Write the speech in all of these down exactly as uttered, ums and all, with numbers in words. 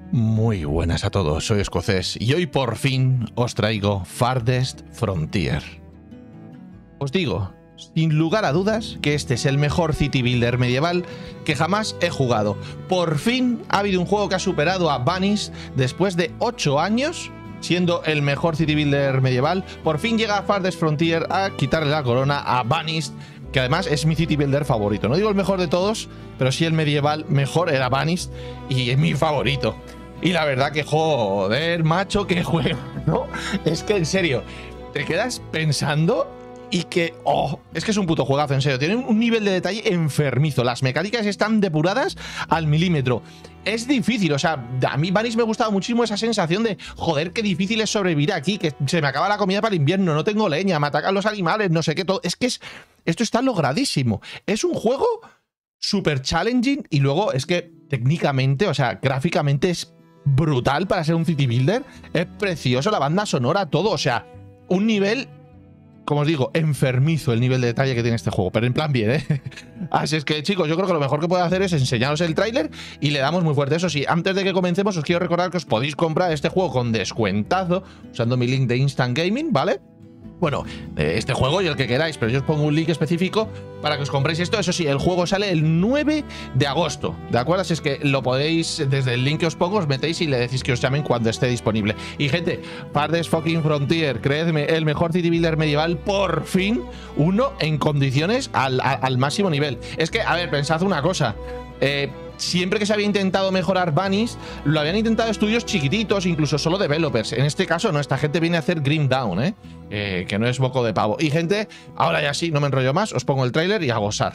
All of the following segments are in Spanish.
Muy buenas a todos, soy Escocés y hoy por fin os traigo Farthest Frontier. Os digo, sin lugar a dudas, que este es el mejor city builder medieval que jamás he jugado. Por fin ha habido un juego que ha superado a Vanished después de ocho años, siendo el mejor city builder medieval. Por fin llega Farthest Frontier a quitarle la corona a Vanished, que además es mi city builder favorito. No digo el mejor de todos, pero sí el medieval mejor era Vanished y es mi favorito. Y la verdad que, joder, macho, que juego, ¿no? Es que, en serio, te quedas pensando y que, oh, es que es un puto juegazo, en serio. Tiene un nivel de detalle enfermizo. Las mecánicas están depuradas al milímetro. Es difícil, o sea, a mí Vanished me gustaba muchísimo esa sensación de, joder, qué difícil es sobrevivir aquí, que se me acaba la comida para el invierno, no tengo leña, me atacan los animales, no sé qué, todo. Es que es, esto está logradísimo. Es un juego súper challenging y luego es que técnicamente, o sea, gráficamente es brutal para ser un city builder. Es precioso, la banda sonora, todo. O sea, un nivel, como os digo, enfermizo el nivel de detalle que tiene este juego. Pero en plan bien, ¿eh? Así es que, chicos, yo creo que lo mejor que puedo hacer es enseñaros el tráiler y le damos muy fuerte. Eso sí, antes de que comencemos, os quiero recordar que os podéis comprar este juego con descuentazo usando mi link de Instant Gaming, ¿vale? Bueno, este juego y el que queráis, pero yo os pongo un link específico para que os compréis esto. Eso sí, el juego sale el nueve de agosto, ¿de acuerdo? Así es que lo podéis, desde el link que os pongo, os metéis y le decís que os llamen cuando esté disponible. Y gente, Farthest fucking Frontier, creedme, el mejor city builder medieval, por fin, uno en condiciones al, al, al máximo nivel. Es que, a ver, pensad una cosa, eh... siempre que se había intentado mejorar Vanished, lo habían intentado estudios chiquititos, incluso solo developers. En este caso, no, esta gente viene a hacer Grim Dawn, ¿eh? Eh, que no es moco de pavo. Y gente, ahora ya sí, no me enrollo más, os pongo el tráiler y a gozar.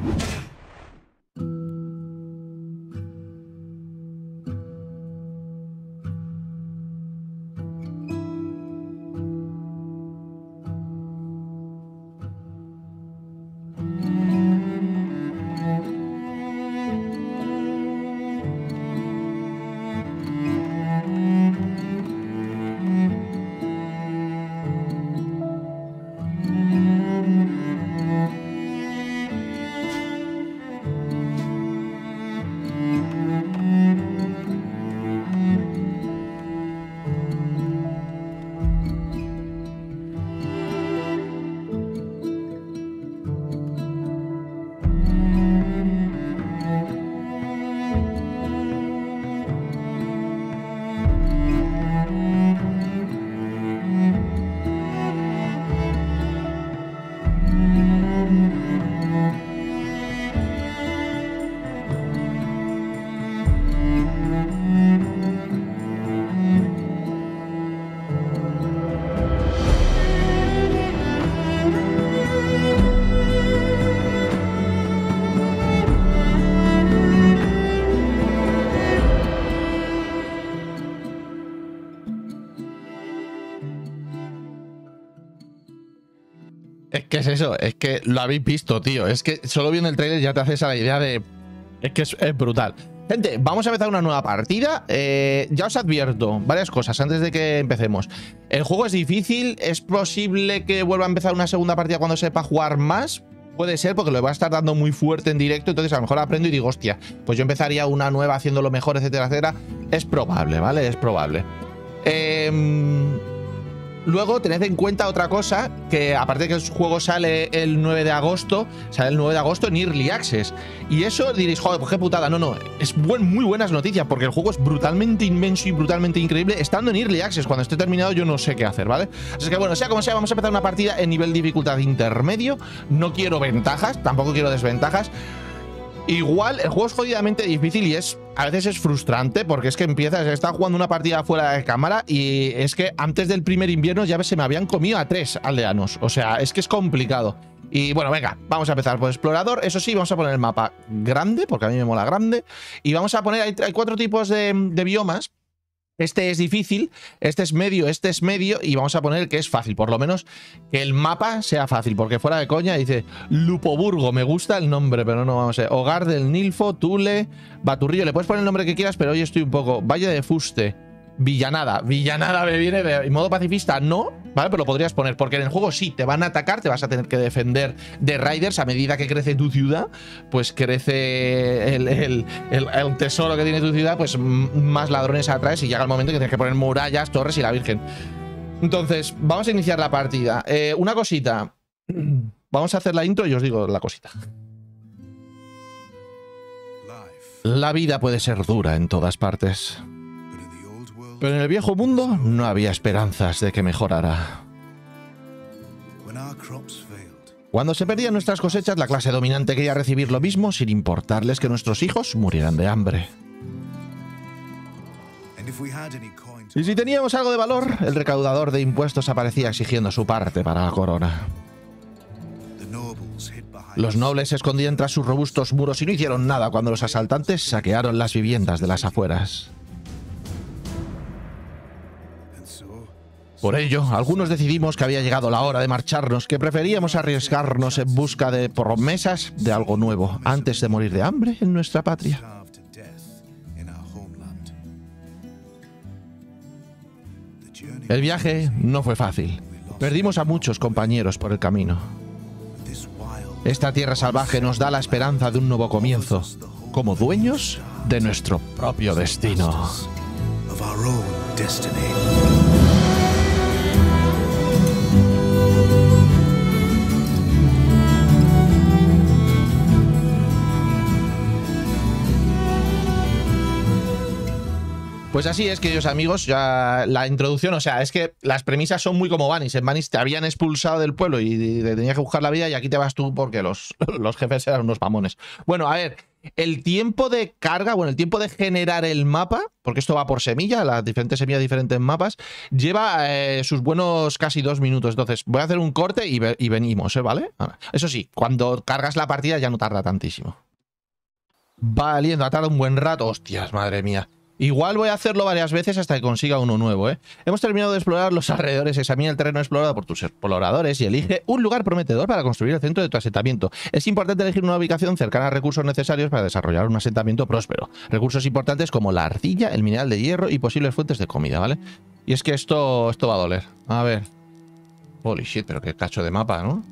Es que es eso, es que lo habéis visto, tío. Es que solo viendo el trailer ya te haces a la idea de... Es que es, es brutal. Gente, vamos a empezar una nueva partida. Eh, ya os advierto varias cosas antes de que empecemos. El juego es difícil, es posible que vuelva a empezar una segunda partida cuando sepa jugar más. Puede ser, porque lo va a estar dando muy fuerte en directo, entonces a lo mejor aprendo y digo, hostia, pues yo empezaría una nueva haciéndolo mejor, etcétera, etcétera. Es probable, ¿vale? Es probable. Eh... Luego, tened en cuenta otra cosa, que aparte de que el juego sale el nueve de agosto, sale el nueve de agosto en Early Access. Y eso diréis, joder, pues qué putada. No, no, es buen, muy buenas noticias, porque el juego es brutalmente inmenso y brutalmente increíble. Estando en Early Access, cuando esté terminado yo no sé qué hacer, ¿vale? Así que bueno, sea como sea, vamos a empezar una partida en nivel de dificultad intermedio. No quiero ventajas, tampoco quiero desventajas. Igual, el juego es jodidamente difícil y es a veces es frustrante porque es que empiezas, estás jugando una partida fuera de cámara y es que antes del primer invierno ya se me habían comido a tres aldeanos. O sea, es que es complicado. Y bueno, venga, vamos a empezar por explorador. Eso sí, vamos a poner el mapa grande, porque a mí me mola grande. Y vamos a poner, hay, hay cuatro tipos de, de biomas. Este es difícil, este es medio, este es medio y vamos a poner que es fácil, por lo menos que el mapa sea fácil, porque fuera de coña dice Lupoburgo, me gusta el nombre, pero no vamos a ver. Hogar del Nilfo, Tule, Baturrillo, le puedes poner el nombre que quieras, pero hoy estoy un poco... Valle de Fuste, Villanada, Villanada me viene de... ¿En modo pacifista? No, ¿Vale? Pero lo podrías poner, porque en el juego sí, te van a atacar, te vas a tener que defender de Raiders. A medida que crece tu ciudad, pues crece el, el, el, el tesoro que tiene tu ciudad, pues más ladrones atraes y llega el momento que tienes que poner murallas, torres y la Virgen. Entonces, vamos a iniciar la partida. Eh, una cosita. Vamos a hacer la intro y os digo la cosita. La vida puede ser dura en todas partes. Pero en el viejo mundo no había esperanzas de que mejorara. Cuando se perdían nuestras cosechas, la clase dominante quería recibir lo mismo sin importarles que nuestros hijos murieran de hambre. Y si teníamos algo de valor, el recaudador de impuestos aparecía exigiendo su parte para la corona. Los nobles se escondían tras sus robustos muros y no hicieron nada cuando los asaltantes saquearon las viviendas de las afueras. Por ello, algunos decidimos que había llegado la hora de marcharnos, que preferíamos arriesgarnos en busca de promesas de algo nuevo, antes de morir de hambre en nuestra patria. El viaje no fue fácil. Perdimos a muchos compañeros por el camino. Esta tierra salvaje nos da la esperanza de un nuevo comienzo, como dueños de nuestro propio destino. Pues así es, queridos amigos, ya la introducción, o sea, es que las premisas son muy como Vanis. En Vanis te habían expulsado del pueblo y te tenías que buscar la vida y aquí te vas tú porque los, los jefes eran unos mamones. Bueno, a ver, el tiempo de carga, bueno, el tiempo de generar el mapa, porque esto va por semilla, las diferentes semillas, diferentes mapas, lleva eh, sus buenos casi dos minutos. Entonces, voy a hacer un corte y, ve, y venimos, ¿eh? ¿Vale? Eso sí, cuando cargas la partida ya no tarda tantísimo. Valiendo, ha tardado un buen rato. Hostias, madre mía. Igual voy a hacerlo varias veces hasta que consiga uno nuevo, ¿eh? Hemos terminado de explorar los alrededores. Examina el terreno explorado por tus exploradores y elige un lugar prometedor para construir el centro de tu asentamiento. Es importante elegir una ubicación cercana a recursos necesarios para desarrollar un asentamiento próspero. Recursos importantes como la arcilla, el mineral de hierro y posibles fuentes de comida, ¿vale? Y es que esto, esto va a doler. A ver. Holy shit, pero qué cacho de mapa, ¿no?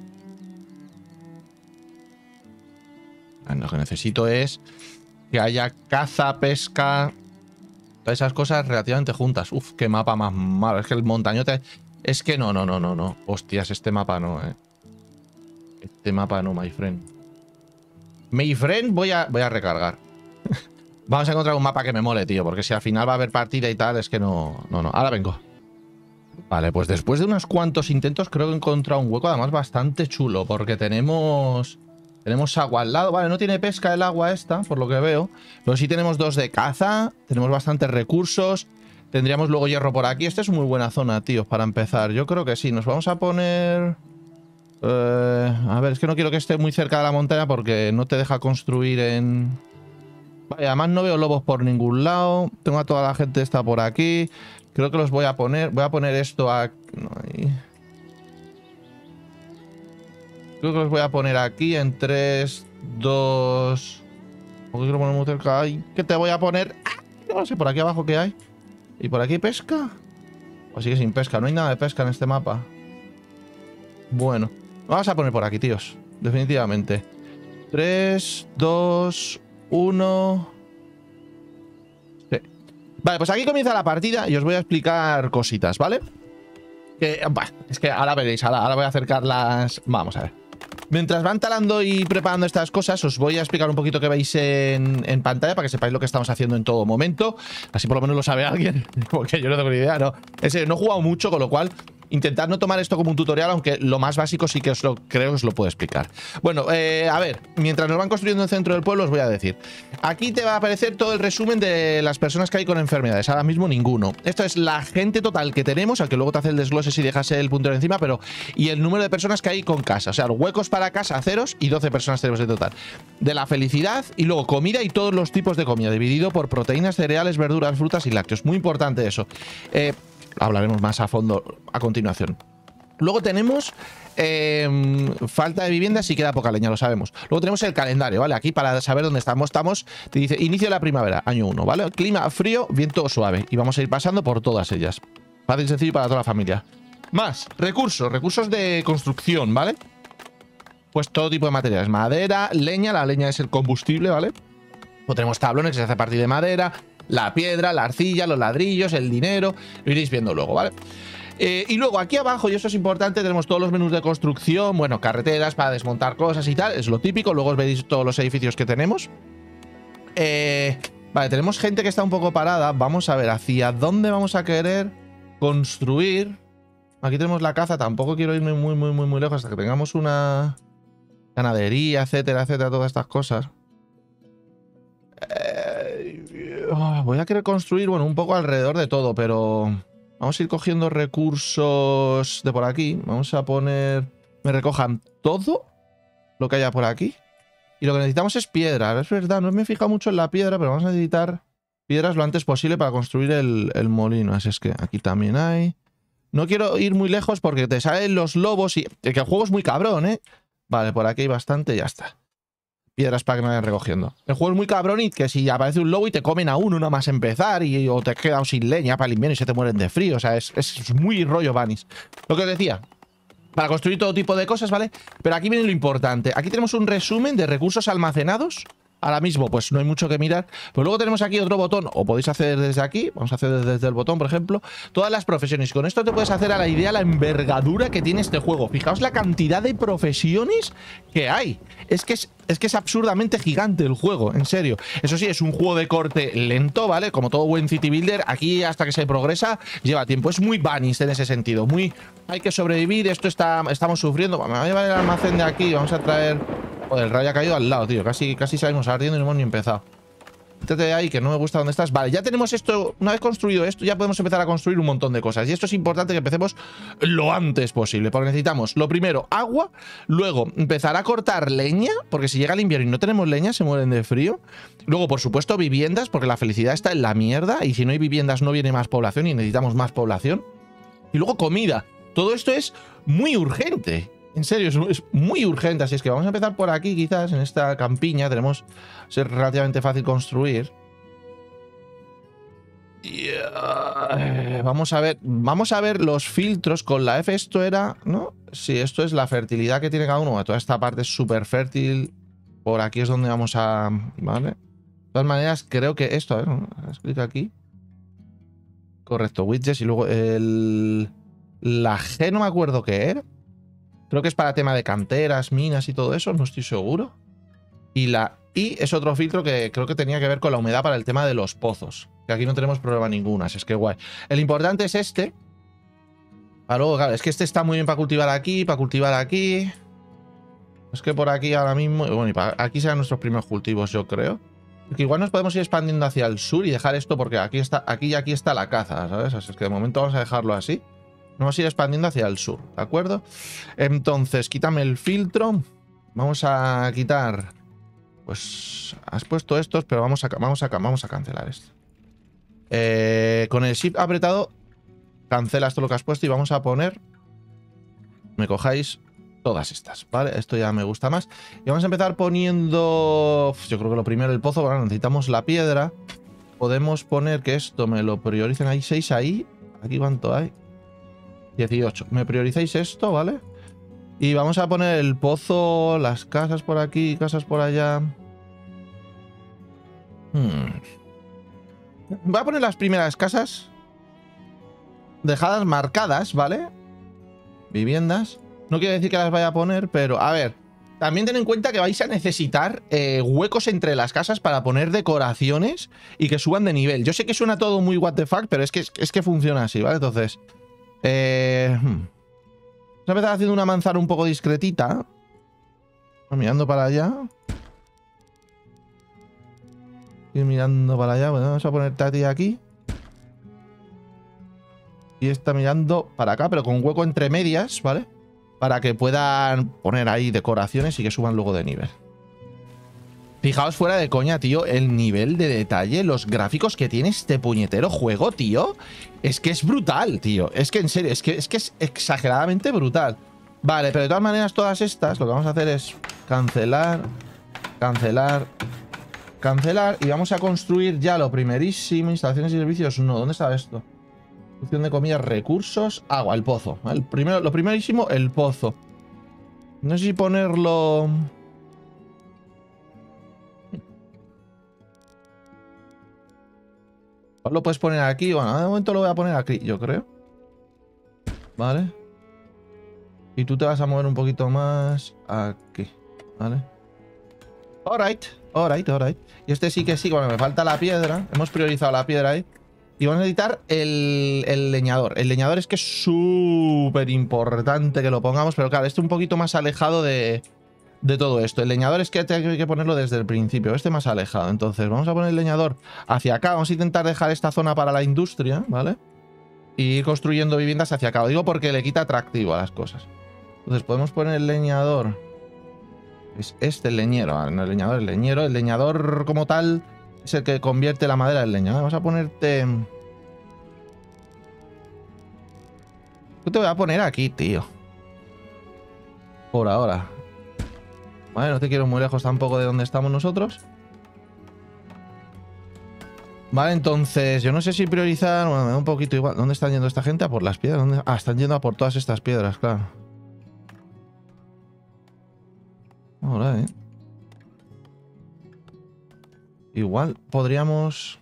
Lo que necesito es que haya caza, pesca... Todas esas cosas relativamente juntas. Uf, qué mapa más malo. Es que el montañote... Es que no, no, no, no, no. Hostias, este mapa no, eh. Este mapa no, my friend. My friend, voy a, voy a recargar. Vamos a encontrar un mapa que me mole, tío. Porque si al final va a haber partida y tal, es que no... No, no. Ahora vengo. Vale, pues después de unos cuantos intentos creo que he encontrado un hueco además bastante chulo. Porque tenemos... Tenemos agua al lado. Vale, no tiene pesca el agua esta, por lo que veo. Pero sí tenemos dos de caza. Tenemos bastantes recursos. Tendríamos luego hierro por aquí. Esta es muy buena zona, tío, para empezar. Yo creo que sí. Nos vamos a poner... Eh, a ver, es que no quiero que esté muy cerca de la montaña porque no te deja construir en... Vale, además no veo lobos por ningún lado. Tengo a toda la gente esta por aquí. Creo que los voy a poner... Voy a poner esto aquí... No, ahí... Creo que los voy a poner aquí en tres, dos... ¿Por qué quiero poner muy cerca? Ay, ¿qué te voy a poner? No sé, por aquí abajo ¿qué hay? ¿Y por aquí pesca? O sigue sin pesca, no hay nada de pesca en este mapa. Bueno, vamos a poner por aquí, tíos. Definitivamente. tres, dos, uno... Sí. Vale, pues aquí comienza la partida y os voy a explicar cositas, ¿vale? Que, bah, es que ahora veréis, ahora, ahora voy a acercar las... Vamos a ver. Mientras van talando y preparando estas cosas, os voy a explicar un poquito qué veis en, en pantalla para que sepáis lo que estamos haciendo en todo momento. Así por lo menos lo sabe alguien, porque yo no tengo ni idea, ¿no? Es decir, no he jugado mucho, con lo cual intentad no tomar esto como un tutorial, aunque lo más básico sí que os lo creo os lo puedo explicar. Bueno, eh, a ver, mientras nos van construyendo el centro del pueblo, os voy a decir. Aquí te va a aparecer todo el resumen de las personas que hay con enfermedades. Ahora mismo ninguno. Esto es la gente total que tenemos, aunque luego te hace el desglose si dejas el puntero encima, pero... Y el número de personas que hay con casa. O sea, huecos para casa, ceros, y doce personas tenemos en total. De la felicidad, y luego comida y todos los tipos de comida, dividido por proteínas, cereales, verduras, frutas y lácteos. Muy importante eso. Eh... Hablaremos más a fondo a continuación. Luego tenemos eh, falta de vivienda si queda poca leña, lo sabemos. Luego tenemos el calendario, ¿vale? Aquí para saber dónde estamos, estamos te dice inicio de la primavera, año uno, ¿vale? Clima frío, viento suave. Y vamos a ir pasando por todas ellas. Fácil y sencillo para toda la familia. Más, recursos, recursos de construcción, ¿vale? Pues todo tipo de materiales. Madera, leña, la leña es el combustible, ¿vale? O tenemos tablones que se hace a partir de madera, la piedra, la arcilla, los ladrillos, el dinero. Lo iréis viendo luego, ¿vale? Eh, y luego aquí abajo, y eso es importante, tenemos todos los menús de construcción, bueno, carreteras para desmontar cosas y tal, es lo típico. Luego os veréis todos los edificios que tenemos. Eh, vale, tenemos gente que está un poco parada. Vamos a ver hacia dónde vamos a querer construir. Aquí tenemos la caza, tampoco quiero irme muy, muy, muy, muy lejos hasta que tengamos una ganadería, etcétera, etcétera, todas estas cosas. Eh, voy a querer construir, bueno, un poco alrededor de todo, pero vamos a ir cogiendo recursos de por aquí. Vamos a poner... Me recojan todo lo que haya por aquí. Y lo que necesitamos es piedra. Es verdad, no me he fijado mucho en la piedra, pero vamos a necesitar piedras lo antes posible para construir el, el molino. Así es que aquí también hay... No quiero ir muy lejos porque te salen los lobos y... Que el juego es muy cabrón, ¿eh? Vale, por aquí hay bastante y ya está. Piedras para que me vayan recogiendo. El juego es muy cabrón y que si aparece un lobo y te comen a uno nada más empezar y o te has quedado sin leña para el invierno y se te mueren de frío. O sea, es, es muy rollo Vanis. Lo que os decía, para construir todo tipo de cosas, ¿vale? Pero aquí viene lo importante. Aquí tenemos un resumen de recursos almacenados. Ahora mismo, pues no hay mucho que mirar. Pero luego tenemos aquí otro botón, o podéis hacer desde aquí. Vamos a hacer desde el botón, por ejemplo, todas las profesiones. Con esto te puedes hacer a la idea la envergadura que tiene este juego. Fijaos la cantidad de profesiones que hay. Es que es, es que es absurdamente gigante el juego, en serio. Eso sí, es un juego de corte lento, ¿vale? Como todo buen city builder, aquí hasta que se progresa lleva tiempo. Es muy Vanis en ese sentido. Muy, hay que sobrevivir, esto está, estamos sufriendo. Me voy a llevar el almacén de aquí, vamos a traer... Joder, el rayo ha caído al lado, tío. Casi, casi salimos ardiendo y no hemos ni empezado. Quítate de ahí, que no me gusta dónde estás. Vale, ya tenemos esto. Una vez construido esto, ya podemos empezar a construir un montón de cosas. Y esto es importante que empecemos lo antes posible. Porque necesitamos, lo primero, agua. Luego, empezar a cortar leña. Porque si llega el invierno y no tenemos leña, se mueren de frío. Luego, por supuesto, viviendas. Porque la felicidad está en la mierda. Y si no hay viviendas, no viene más población. Y necesitamos más población. Y luego, comida. Todo esto es muy urgente. En serio, es, es muy urgente, así es que vamos a empezar por aquí, quizás, en esta campiña. Tenemos... ser relativamente fácil construir. Y, uh, vamos a ver... Vamos a ver los filtros con la F. Esto era... ¿no? Sí, esto es la fertilidad que tiene cada uno. Toda esta parte es súper fértil. Por aquí es donde vamos a... ¿vale? De todas maneras, creo que esto... A ver, explica aquí. Correcto, widgets. Y luego el... La G no me acuerdo qué era. Creo que es para tema de canteras, minas y todo eso, no estoy seguro. Y la I es otro filtro que creo que tenía que ver con la humedad para el tema de los pozos. Que aquí no tenemos problema ninguna, así es que guay. El importante es este. Ah, luego, claro, es que este está muy bien para cultivar aquí, para cultivar aquí. Es que por aquí ahora mismo... Bueno, y para aquí serán nuestros primeros cultivos, yo creo. Porque igual nos podemos ir expandiendo hacia el sur y dejar esto porque aquí está, aquí y aquí está la caza, ¿sabes? Así es que de momento vamos a dejarlo así. Vamos a ir expandiendo hacia el sur, ¿de acuerdo? Entonces, quítame el filtro. Vamos a quitar... Pues has puesto estos, pero vamos a, vamos a, vamos a cancelar esto. Eh, con el shift apretado, cancelas todo lo que has puesto y vamos a poner... Me cojáis todas estas, ¿vale? Esto ya me gusta más. Y vamos a empezar poniendo... Yo creo que lo primero, el pozo. Bueno, necesitamos la piedra. Podemos poner que esto me lo prioricen. Hay seis ahí. ¿Aquí cuánto hay? dieciocho. Me priorizáis esto, ¿vale? Y vamos a poner el pozo, las casas por aquí, casas por allá. Hmm. Voy a poner las primeras casas dejadas marcadas, ¿vale? Viviendas. No quiere decir que las vaya a poner, pero a ver. También ten en cuenta que vais a necesitar eh, huecos entre las casas para poner decoraciones y que suban de nivel. Yo sé que suena todo muy what the fuck, pero es que, es que funciona así, ¿vale? Entonces... Eh, hmm. Vamos a empezar haciendo una manzana un poco discretita. Mirando para allá. Y mirando para allá. Bueno, vamos a poner Tati aquí. Y está mirando para acá, pero con hueco entre medias, ¿vale? Para que puedan poner ahí decoraciones y que suban luego de nivel. Fijaos fuera de coña, tío, el nivel de detalle, los gráficos que tiene este puñetero juego, tío. Es que es brutal, tío. Es que en serio, es que es, que es exageradamente brutal. Vale, pero de todas maneras todas estas, lo que vamos a hacer es cancelar, cancelar, cancelar. Y vamos a construir ya lo primerísimo. Instalaciones y servicios. No, ¿dónde está esto? Producción de comida, recursos, agua, el pozo. El primero, lo primerísimo, el pozo. No sé si ponerlo... Lo puedes poner aquí. Bueno, de momento lo voy a poner aquí, yo creo. Vale. Y tú te vas a mover un poquito más aquí. Vale. Alright, alright, alright. Y este sí que sí, bueno, me falta la piedra. Hemos priorizado la piedra ahí. Y vamos a necesitar el, el leñador. El leñador es que es súper importante que lo pongamos. Pero claro, este un poquito más alejado de, de todo esto. El leñador es que hay que ponerlo desde el principio. Este más alejado. Entonces vamos a poner el leñador hacia acá. Vamos a intentar dejar esta zona para la industria, ¿vale? Y ir construyendo viviendas hacia acá. Lo digo porque le quita atractivo a las cosas. Entonces podemos poner el leñador. Es este el leñero. No, el leñador, el leñero. El leñador como tal es el que convierte la madera en leña. Vamos a ponerte... Yo te voy a poner aquí, tío. Por ahora. Vale, no te quiero muy lejos tampoco de donde estamos nosotros. Vale, entonces, yo no sé si priorizar... Bueno, me da un poquito igual. ¿Dónde están yendo esta gente? A por las piedras. ¿Dónde? Ah, están yendo a por todas estas piedras, claro. Ahora, eh. Igual podríamos...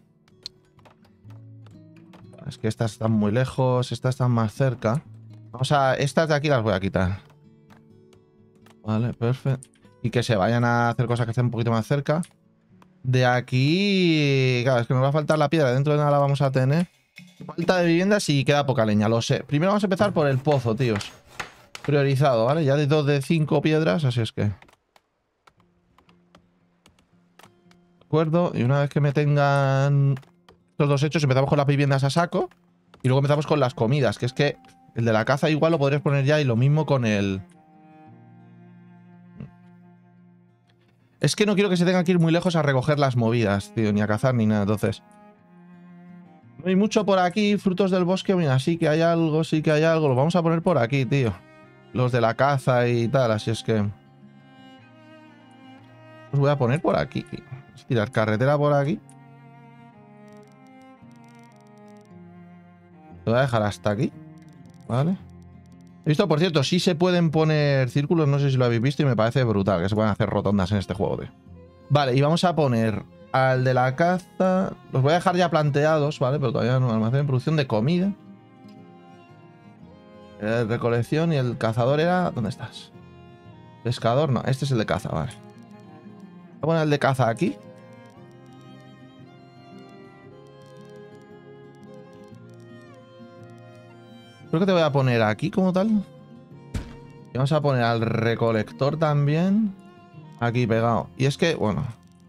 Es que estas están muy lejos, estas están más cerca. Vamos a... Estas de aquí las voy a quitar. Vale, perfecto. Y que se vayan a hacer cosas que estén un poquito más cerca. De aquí... Claro, es que nos va a faltar la piedra. Dentro de nada la vamos a tener. Falta de viviendas y queda poca leña, lo sé. Primero vamos a empezar por el pozo, tíos. Priorizado, ¿vale? Ya de dos de cinco piedras, así es que... De acuerdo. Y una vez que me tengan... Estos dos hechos, empezamos con las viviendas a saco. Y luego empezamos con las comidas. Que es que el de la caza igual lo podrías poner ya. Y lo mismo con el... Es que no quiero que se tengan que ir muy lejos a recoger las movidas, tío. Ni a cazar ni nada, entonces... No hay mucho por aquí. Frutos del bosque, mira, sí que hay algo, sí que hay algo. Lo vamos a poner por aquí, tío. Los de la caza y tal, así es que... Los voy a poner por aquí, tío. Es tirar carretera por aquí. Lo voy a dejar hasta aquí. Vale. He visto, por cierto, sí se pueden poner círculos. No sé si lo habéis visto y me parece brutal que se puedan hacer rotondas en este juego, tío. Vale, y vamos a poner al de la caza. Los voy a dejar ya planteados, ¿vale? Pero todavía no almacén. Producción de comida. Eh, recolección y el cazador era... ¿Dónde estás? Pescador, no. Este es el de caza, vale. Voy a poner el de caza aquí. Creo que te voy a poner aquí como tal. Y vamos a poner al recolector también. Aquí pegado. Y es que, bueno.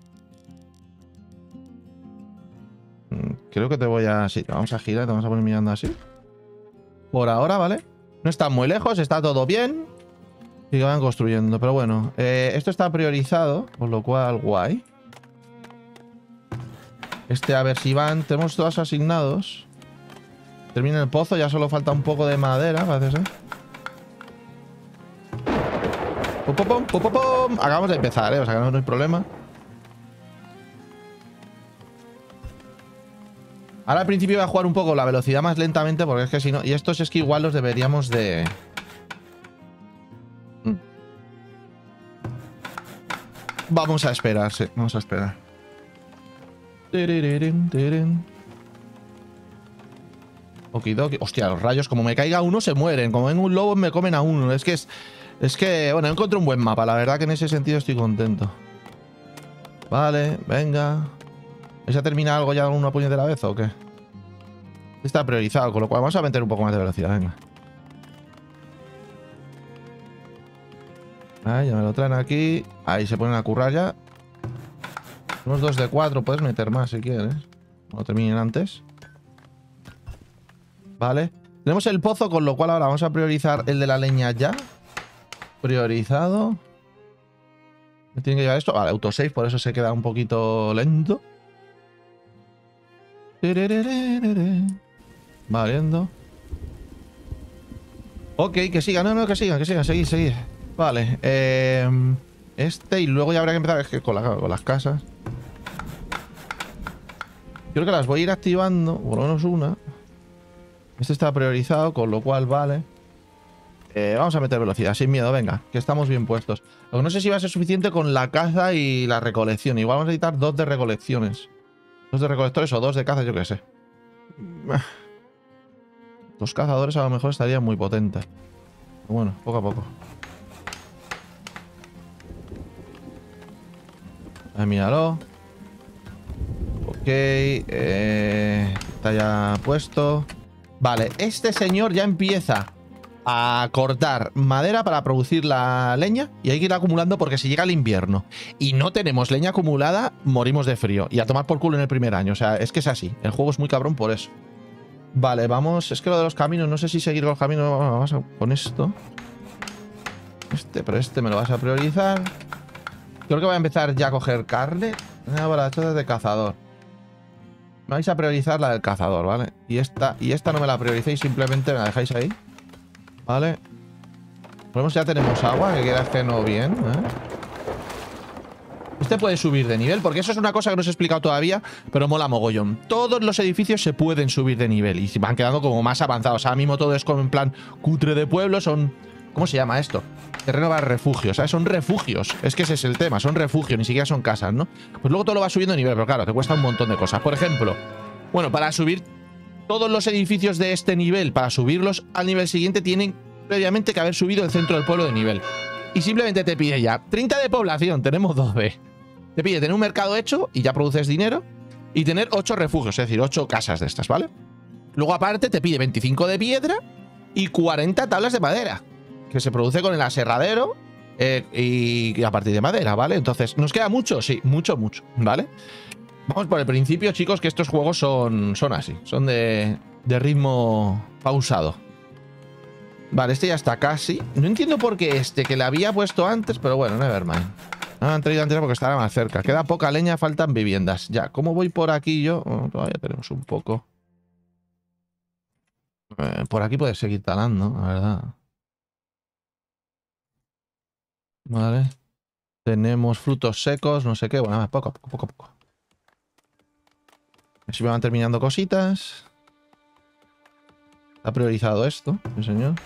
Creo que te voy a... Sí, te vamos a girar, te vamos a poner mirando así. Por ahora, ¿vale? No está muy lejos, está todo bien. Y que van construyendo. Pero bueno, eh, esto está priorizado. Por lo cual, guay. Este, a ver si van... Tenemos todos asignados. Termina el pozo, ya solo falta un poco de madera, parece ser. Pum, pum, pum, pum, pum, pum. Acabamos de empezar, ¿eh? O sea que no, no hay problema. Ahora al principio voy a jugar un poco la velocidad más lentamente porque es que si no... Y estos es que igual los deberíamos de... Vamos a esperar, sí. Vamos a esperar. Okidoki. Hostia, los rayos, como me caiga uno se mueren. Como en un lobo me comen a uno. Es que es... Es que, bueno, encontré un buen mapa. La verdad que en ese sentido estoy contento. Vale, venga. ¿Vais a terminar algo ya una puñetera vez o qué? Está priorizado, con lo cual vamos a meter un poco más de velocidad, venga. Ahí, ya me lo traen aquí. Ahí se ponen a currar ya. Unos dos de cuatro, puedes meter más si quieres. No terminen antes. Vale. Tenemos el pozo, con lo cual ahora vamos a priorizar el de la leña ya. Priorizado. Me tiene que llevar esto. Vale, autosave, por eso se queda un poquito lento. Va viendo. Ok, que siga. No, no, que siga, que siga. Seguid, seguid. Vale. Eh, este y luego ya habrá que empezar es que con, la, con las casas. Creo que las voy a ir activando. Por lo menos una. Este está priorizado, con lo cual vale. Eh, vamos a meter velocidad, sin miedo, venga, que estamos bien puestos. Lo que no sé si va a ser suficiente con la caza y la recolección. Igual vamos a necesitar dos de recolecciones. Dos de recolectores o dos de caza, yo qué sé. Dos cazadores a lo mejor estarían muy potentes. Pero bueno, poco a poco. Ahí míralo. Ok. Eh, está ya puesto. Vale, este señor ya empieza a cortar madera para producir la leña. Y hay que ir acumulando porque si llega el invierno y no tenemos leña acumulada, morimos de frío. Y a tomar por culo en el primer año. O sea, es que es así. El juego es muy cabrón por eso. Vale, vamos. Es que lo de los caminos, no sé si seguir los caminos. Vamos a, con esto. Este, pero este me lo vas a priorizar. Creo que voy a empezar ya a coger carne. Una barachotas de cazador. Me vais a priorizar la del cazador, ¿vale? Y esta, y esta no me la prioricéis, simplemente me la dejáis ahí. ¿Vale? Por lo menos ya tenemos agua, que quieras que no bien, ¿eh? Este puede subir de nivel, porque eso es una cosa que no os he explicado todavía, pero mola mogollón. Todos los edificios se pueden subir de nivel y van quedando como más avanzados. Ahora mismo todo es como en plan cutre de pueblo, son... ¿Cómo se llama esto? Terreno para refugios, ¿sabes? Son refugios. Es que ese es el tema, son refugios, ni siquiera son casas, ¿no? Pues luego todo lo va subiendo de nivel, pero claro, te cuesta un montón de cosas. Por ejemplo, bueno, para subir todos los edificios de este nivel, para subirlos al nivel siguiente, tienen previamente que haber subido el centro del pueblo de nivel. Y simplemente te pide ya treinta de población, tenemos doce. Te pide tener un mercado hecho y ya produces dinero. Y tener ocho refugios, es decir, ocho casas de estas, ¿vale? Luego aparte te pide veinticinco de piedra y cuarenta tablas de madera, que se produce con el aserradero eh, y, y a partir de madera, ¿vale? Entonces, ¿nos queda mucho? Sí, mucho, mucho, ¿vale? Vamos por el principio, chicos, que estos juegos son, son así, son de, de ritmo pausado. Vale, este ya está casi. No entiendo por qué este, que le había puesto antes, pero bueno, nevermind. No me han traído antes porque estará más cerca. Queda poca leña, faltan viviendas. Ya, ¿cómo voy por aquí yo? Oh, todavía tenemos un poco. Eh, por aquí puedes seguir talando, la verdad. Vale. Tenemos frutos secos, no sé qué. Bueno, poco a poco, poco a poco. A ver si me van terminando cositas. Está priorizado esto, sí señor.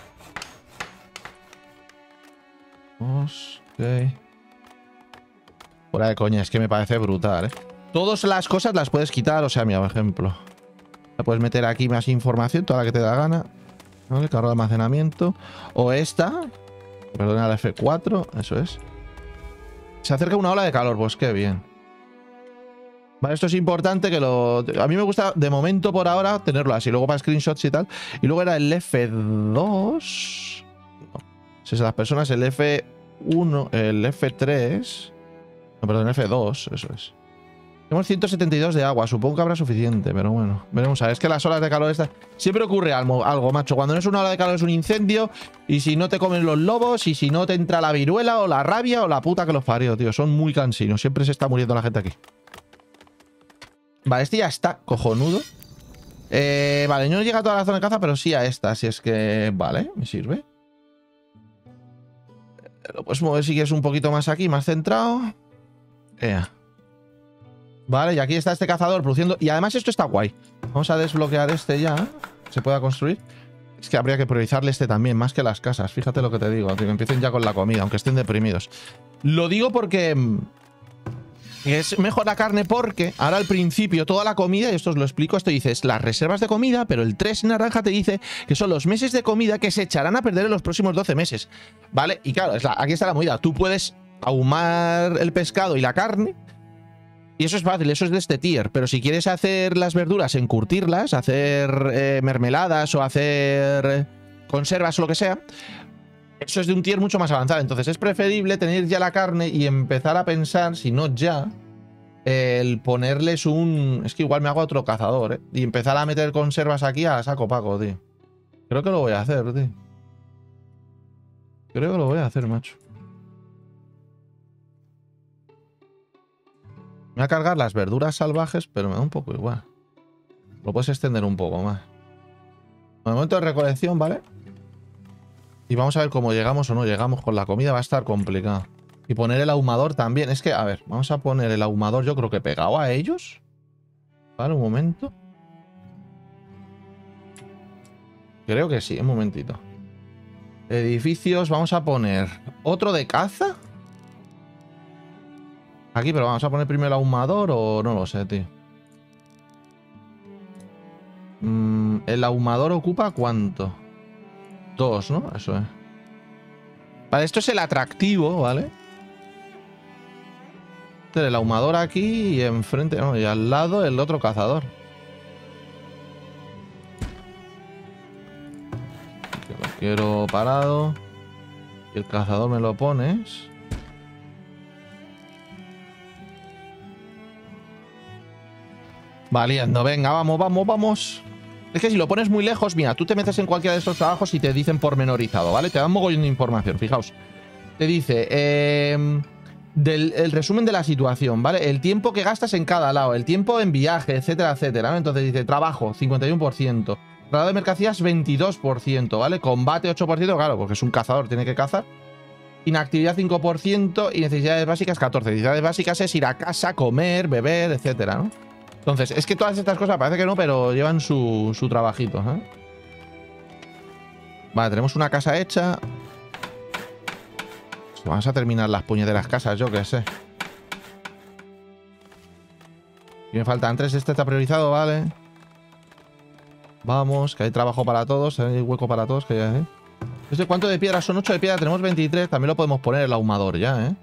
Vamos, ok. Fuera de coña, es que me parece brutal, ¿eh? Todas las cosas las puedes quitar, o sea, mira, por ejemplo. La puedes meter aquí más información, toda la que te da gana. ¿Vale? Carro de almacenamiento. O esta. Perdona, la F cuatro, eso es. Se acerca una ola de calor, pues qué bien. Vale, esto es importante que lo... A mí me gusta, de momento, por ahora, tenerlo así. Luego para screenshots y tal. Y luego era el F dos... No. Si es las personas, el F uno... El F tres... No, perdón, el F dos, eso es. Tenemos ciento setenta y dos de agua. Supongo que habrá suficiente, pero bueno. Veremos a ver. Es que las olas de calor estas... Siempre ocurre algo, algo, macho. Cuando no es una ola de calor es un incendio. Y si no te comen los lobos. Y si no te entra la viruela o la rabia o la puta que los parió, tío. Son muy cansinos. Siempre se está muriendo la gente aquí. Vale, este ya está cojonudo. Eh, vale, no llega a toda la zona de caza, pero sí a esta. Así es que... Vale, me sirve. Lo puedes mover si quieres un poquito más aquí, más centrado. Ea. Vale, y aquí está este cazador produciendo... Y además esto está guay. Vamos a desbloquear este ya. Se pueda construir. Es que habría que priorizarle este también, más que las casas. Fíjate lo que te digo. Que empiecen ya con la comida, aunque estén deprimidos. Lo digo porque... Es mejor la carne porque ahora al principio toda la comida, y esto os lo explico, esto dices las reservas de comida, pero el tres naranja te dice que son los meses de comida que se echarán a perder en los próximos doce meses. ¿Vale? Y claro, es la, aquí está la movida. Tú puedes ahumar el pescado y la carne. Y eso es fácil, eso es de este tier. Pero si quieres hacer las verduras, encurtirlas, hacer eh, mermeladas o hacer conservas o lo que sea, eso es de un tier mucho más avanzado. Entonces es preferible tener ya la carne y empezar a pensar, si no ya, el ponerles un... Es que igual me hago otro cazador, ¿eh? Y empezar a meter conservas aquí a saco paco, tío. Creo que lo voy a hacer, tío. Creo que lo voy a hacer, macho. Me voy a cargar las verduras salvajes, pero me da un poco igual. Lo puedes extender un poco más. En el momento de recolección, ¿vale? Y vamos a ver cómo llegamos o no llegamos con la comida. Va a estar complicado. Y poner el ahumador también. Es que, a ver, vamos a poner el ahumador, yo creo que pegado a ellos. Vale, un momento. Creo que sí, un momentito. Edificios, vamos a poner otro de caza. Aquí, pero vamos a poner primero el ahumador o no lo sé, tío. Mm, ¿el ahumador ocupa cuánto? Dos, ¿no? Eso es. Vale, esto es el atractivo, ¿vale? Este es el ahumador aquí y enfrente, no, y al lado el otro cazador. Que lo quiero parado. Y el cazador me lo pones. Valiendo, venga, vamos, vamos, vamos. Es que si lo pones muy lejos, mira, tú te metes en cualquiera de estos trabajos y te dicen pormenorizado, ¿vale? Te dan mogollón de información, fijaos. Te dice, eh, del, el resumen de la situación, ¿vale? El tiempo que gastas en cada lado, el tiempo en viaje, etcétera, etcétera, ¿no? Entonces dice, trabajo, cincuenta y uno por ciento. Traslado de mercancías, veintidós por ciento, ¿vale? Combate, ocho por ciento, claro, porque es un cazador, tiene que cazar. Inactividad, cinco por ciento. Y necesidades básicas, catorce por ciento. Necesidades básicas es ir a casa, comer, beber, etcétera, ¿no? Entonces, es que todas estas cosas parece que no, pero llevan su, su trabajito, ¿eh? Vale, tenemos una casa hecha. Vamos a terminar las puñeteras casas, yo qué sé. Y me faltan tres, este está priorizado, vale. Vamos, que hay trabajo para todos, hay hueco para todos, que ya, ¿eh? ¿Este cuánto de piedra? Son ocho de piedra, tenemos veintitrés, también lo podemos poner el ahumador ya, ¿eh?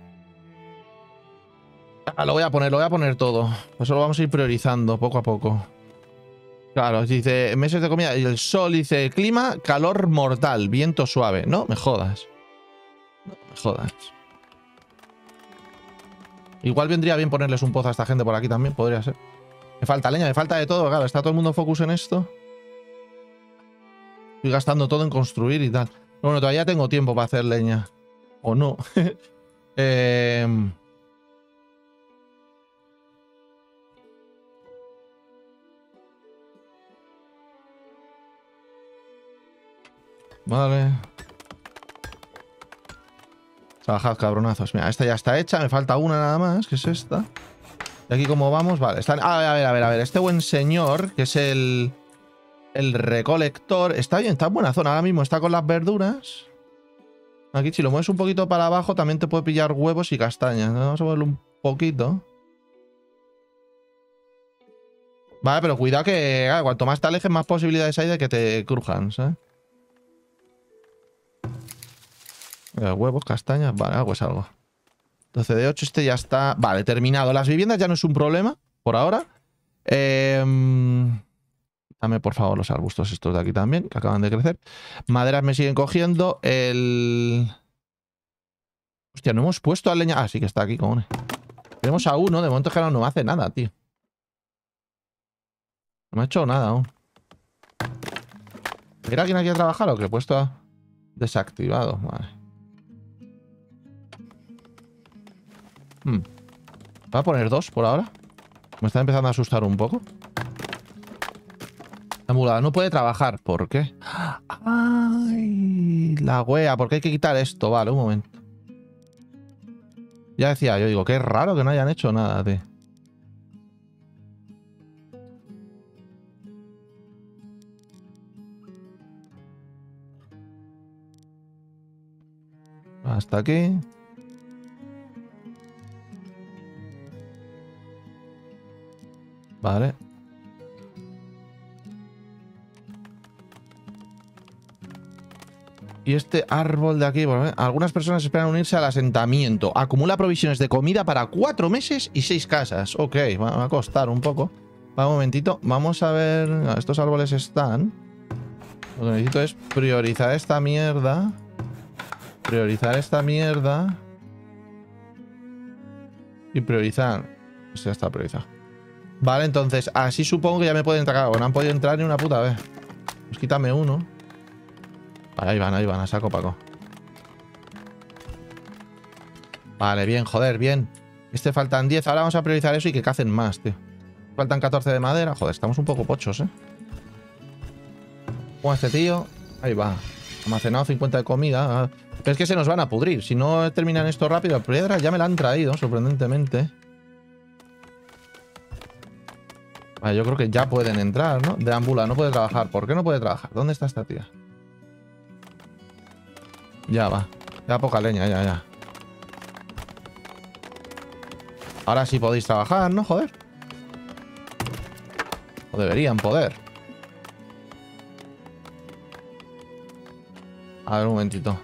Ah, lo voy a poner, lo voy a poner todo. Eso lo vamos a ir priorizando poco a poco. Claro, dice meses de comida. Y el sol dice clima, calor mortal, viento suave. No me jodas. No me jodas. Igual vendría bien ponerles un pozo a esta gente por aquí también, podría ser. Me falta leña, me falta de todo, claro. Está todo el mundo focus en esto. Estoy gastando todo en construir y tal. Bueno, todavía tengo tiempo para hacer leña. O no. eh... Vale. Trabajad, cabronazos. Mira, esta ya está hecha. Me falta una nada más, que es esta. Y aquí como vamos, vale. Están... A ver, a ver, a ver, a ver. Este buen señor, que es el... El recolector. Está bien, está en buena zona. Ahora mismo está con las verduras. Aquí si lo mueves un poquito para abajo también te puede pillar huevos y castañas. Vamos a moverlo un poquito. Vale, pero cuidado que claro, cuanto más te alejes, más posibilidades hay de que te crujan, ¿sabes? Huevos, castañas, vale, algo es algo. doce de ocho, este ya está... Vale, terminado. Las viviendas ya no es un problema, por ahora. Eh... Dame, por favor, los arbustos estos de aquí también, que acaban de crecer. Maderas me siguen cogiendo. El... Hostia, no hemos puesto a leña... Ah, sí que está aquí, cojones. Tenemos a uno, de momento que no, no hace nada, tío. No me ha hecho nada aún. ¿Mira quién aquí a trabajar o que he puesto a... desactivado? Vale. Hmm. Voy a poner dos por ahora. Me está empezando a asustar un poco. La mulada no puede trabajar. ¿Por qué? ¡Ay! La wea. ¿Por qué hay que quitar esto? Vale, un momento. Ya decía yo, digo, qué raro que no hayan hecho nada, tío. Hasta aquí. Vale. Y este árbol de aquí, bueno, ¿eh? Algunas personas esperan unirse al asentamiento. Acumula provisiones de comida para cuatro meses y seis casas. Ok, va a costar un poco. Va, un momentito. Vamos a ver... Estos árboles están. Lo que necesito es priorizar esta mierda. Priorizar esta mierda. Y priorizar... Este ya está priorizado. Vale, entonces, así supongo que ya me pueden entrar. Bueno, no han podido entrar ni una puta vez. Pues quítame uno. Vale, ahí van, ahí van, a saco Paco. Vale, bien, joder, bien. Este faltan diez, ahora vamos a priorizar eso y que cacen más, tío. Faltan catorce de madera. Joder, estamos un poco pochos, ¿eh? Como este tío. Ahí va. Almacenado cincuenta de comida. Pero es que se nos van a pudrir. Si no terminan esto rápido, la piedra ya me la han traído, sorprendentemente. Ah, yo creo que ya pueden entrar, ¿no? Deambula, no puede trabajar. ¿Por qué no puede trabajar? ¿Dónde está esta tía? Ya va. Ya poca leña, ya, ya. Ahora sí podéis trabajar, ¿no? Joder. O deberían poder. A ver, un momentito.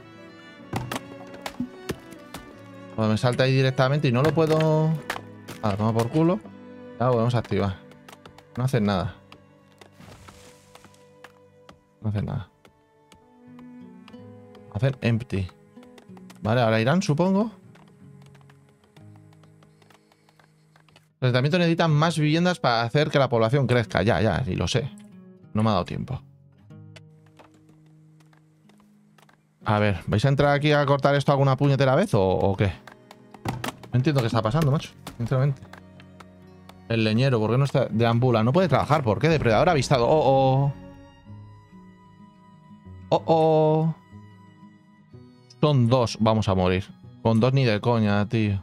Pues me salta ahí directamente y no lo puedo... Ah, toma por culo. Ya lo podemos activar. No hacen nada. No hacen nada. Hacer empty. Vale, ahora irán, supongo. Los ayuntamientos necesitan más viviendas para hacer que la población crezca. Ya, ya, sí lo sé. No me ha dado tiempo. A ver, ¿vais a entrar aquí a cortar esto alguna puñetera vez o, o qué? No entiendo qué está pasando, macho. Sinceramente. El leñero, ¿por qué no está? Deambula, no puede trabajar. ¿Por qué? Depredador avistado. Oh, oh. Oh, oh. Son dos. Vamos a morir. Con dos ni de coña, tío.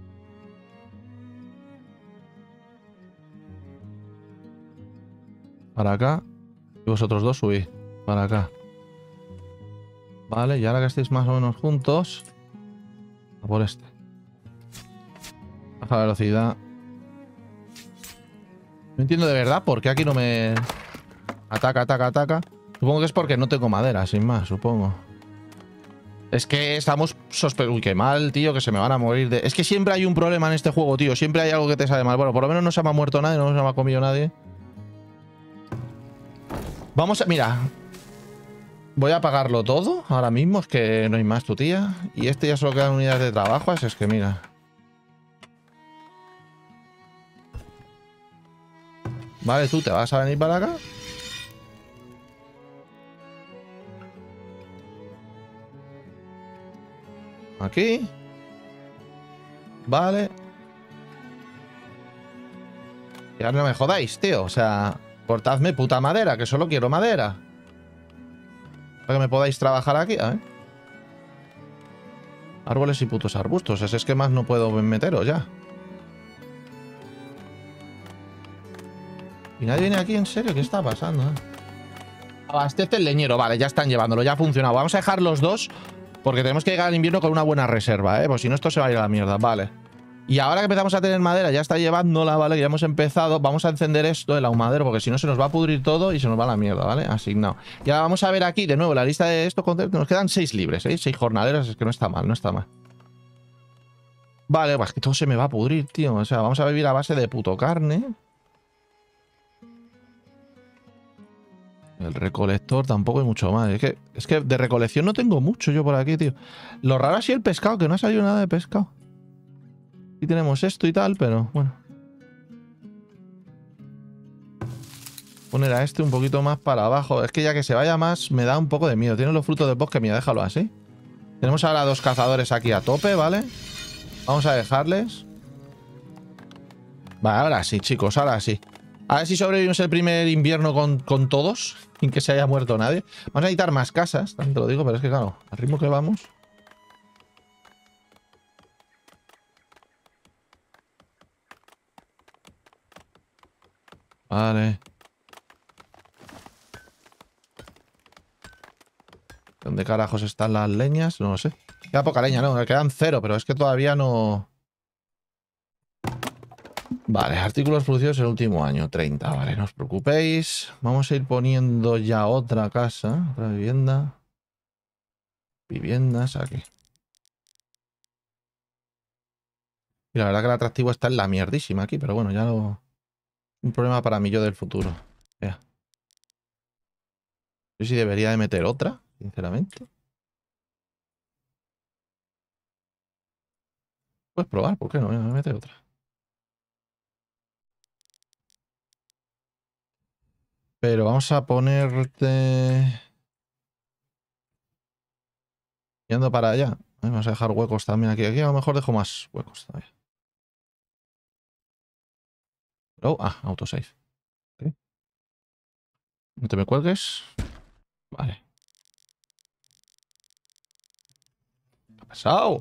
Para acá. Y vosotros dos subís. Para acá. Vale, y ahora que estéis más o menos juntos. A por este. Baja la velocidad. No entiendo de verdad por qué aquí no me... Ataca, ataca, ataca. Supongo que es porque no tengo madera, sin más, supongo. Es que estamos sospe... Uy, qué mal, tío, que se me van a morir de... Es que siempre hay un problema en este juego, tío. Siempre hay algo que te sale mal. Bueno, por lo menos no se me ha muerto nadie, no se me ha comido nadie. Vamos a... Mira. Voy a apagarlo todo ahora mismo. Es que no hay más, tu tía. Y este ya solo quedan unidades de trabajo. Así es que mira. Vale, tú te vas a venir para acá. Aquí. Vale. Y ahora no me jodáis, tío. O sea, cortadme puta madera, que solo quiero madera. Para que me podáis trabajar aquí, ¿eh? Árboles y putos arbustos. Ese es que más no puedo meteros ya. ¿Y nadie viene aquí? ¿En serio? ¿Qué está pasando? Eh? Abastece el leñero. Vale, ya están llevándolo. Ya ha funcionado. Vamos a dejar los dos porque tenemos que llegar al invierno con una buena reserva, ¿eh? Pues si no, esto se va a ir a la mierda. Vale. Y ahora que empezamos a tener madera, ya está llevándola, ¿vale? Ya hemos empezado. Vamos a encender esto, el ahumadero, porque si no se nos va a pudrir todo y se nos va a la mierda, ¿vale? Asignado. Y ahora vamos a ver aquí, de nuevo, la lista de estos conceptos. Nos quedan seis libres, ¿eh? Seis jornaleros. Es que no está mal, no está mal. Vale, pues que todo se me va a pudrir, tío. O sea, vamos a vivir a base de puto carne. El recolector tampoco hay mucho más. Es que, es que de recolección no tengo mucho yo por aquí, tío. Lo raro ha sido el pescado, que no ha salido nada de pescado. Aquí tenemos esto y tal, pero bueno. Poner a este un poquito más para abajo. Es que ya que se vaya más me da un poco de miedo. Tienen los frutos del bosque, mira, déjalo así. Tenemos ahora dos cazadores aquí a tope, ¿vale? Vamos a dejarles. Vale, ahora sí, chicos, ahora sí. A ver si sobrevivimos el primer invierno con, con todos, sin que se haya muerto nadie. Vamos a necesitar más casas, también te lo digo, pero es que claro, al ritmo que vamos... Vale. ¿Dónde carajos están las leñas? No lo sé. Queda poca leña, no, me quedan cero, pero es que todavía no... Vale, artículos producidos el último año, treinta, vale, no os preocupéis. Vamos a ir poniendo ya otra casa, otra vivienda. Viviendas aquí. Y la verdad que el atractivo está en la mierdísima aquí, pero bueno, ya lo... Un problema para mí yo del futuro. Vea. Yo sí debería de meter otra, sinceramente. Puedes probar, ¿por qué no? Voy a meter otra. Pero vamos a ponerte... Yendo para allá. Vamos a dejar huecos también aquí. Aquí a lo mejor dejo más huecos todavía. Oh, ah, autosave. Okay. No te me cuelgues. Vale. ¿Qué ha pasado?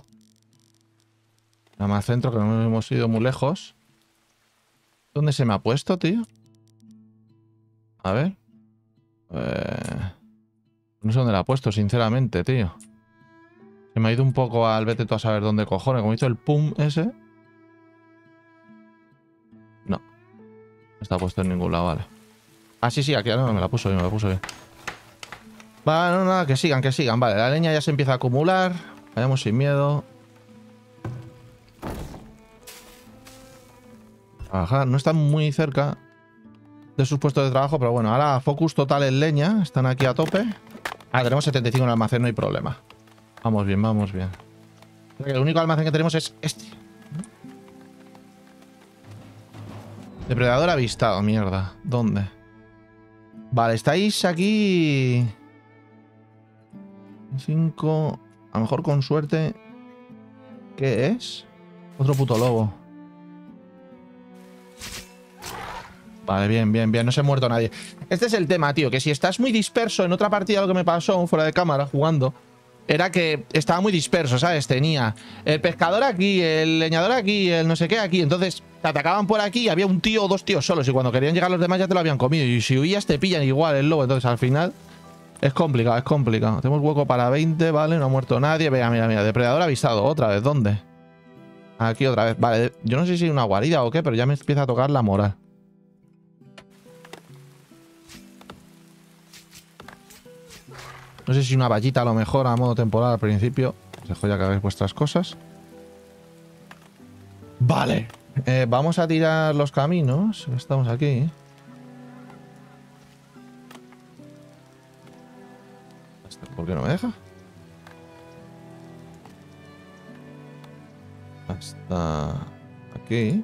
Nada más centro, que no hemos ido muy lejos. ¿Dónde se me ha puesto, tío? A ver. Eh... No sé dónde la he puesto, sinceramente, tío. Se me ha ido un poco al vete tú a saber dónde cojones. Como hizo el pum ese. No. No está puesto en ningún lado, vale. Ah, sí, sí, aquí no, me la puso bien, me la puso bien. Vale, no, nada, que sigan, que sigan. Vale, la leña ya se empieza a acumular. Vayamos sin miedo. Ajá, no están muy cerca de sus puestos de trabajo, pero bueno, ahora focus total en leña. Están aquí a tope. Ah, tenemos setenta y cinco en el almacén, no hay problema. Vamos bien, vamos bien. El único almacén que tenemos es este. Depredador avistado, mierda. ¿Dónde? Vale, estáis aquí... Cinco... A lo mejor con suerte... ¿Qué es? Otro puto lobo. Vale, bien, bien, bien. No se ha muerto nadie. Este es el tema, tío. Que si estás muy disperso... En otra partida lo que me pasó fuera de cámara jugando... Era que estaba muy disperso, ¿sabes? Tenía el pescador aquí, el leñador aquí, el no sé qué aquí. Entonces te atacaban por aquí y había un tío o dos tíos solos. Y cuando querían llegar los demás ya te lo habían comido. Y si huías te pillan igual el lobo. Entonces al final es complicado, es complicado. Tenemos hueco para veinte, ¿vale? No ha muerto nadie. Venga, mira, mira. Depredador avisado. Otra vez, ¿dónde? Aquí otra vez. Vale, yo no sé si hay una guarida o qué, pero ya me empieza a tocar la moral. No sé si una vallita a lo mejor a modo temporal al principio. Os dejo ya que hagáis vuestras cosas. Vale. Eh, vamos a tirar los caminos. Estamos aquí. ¿Por qué no me deja? Hasta aquí.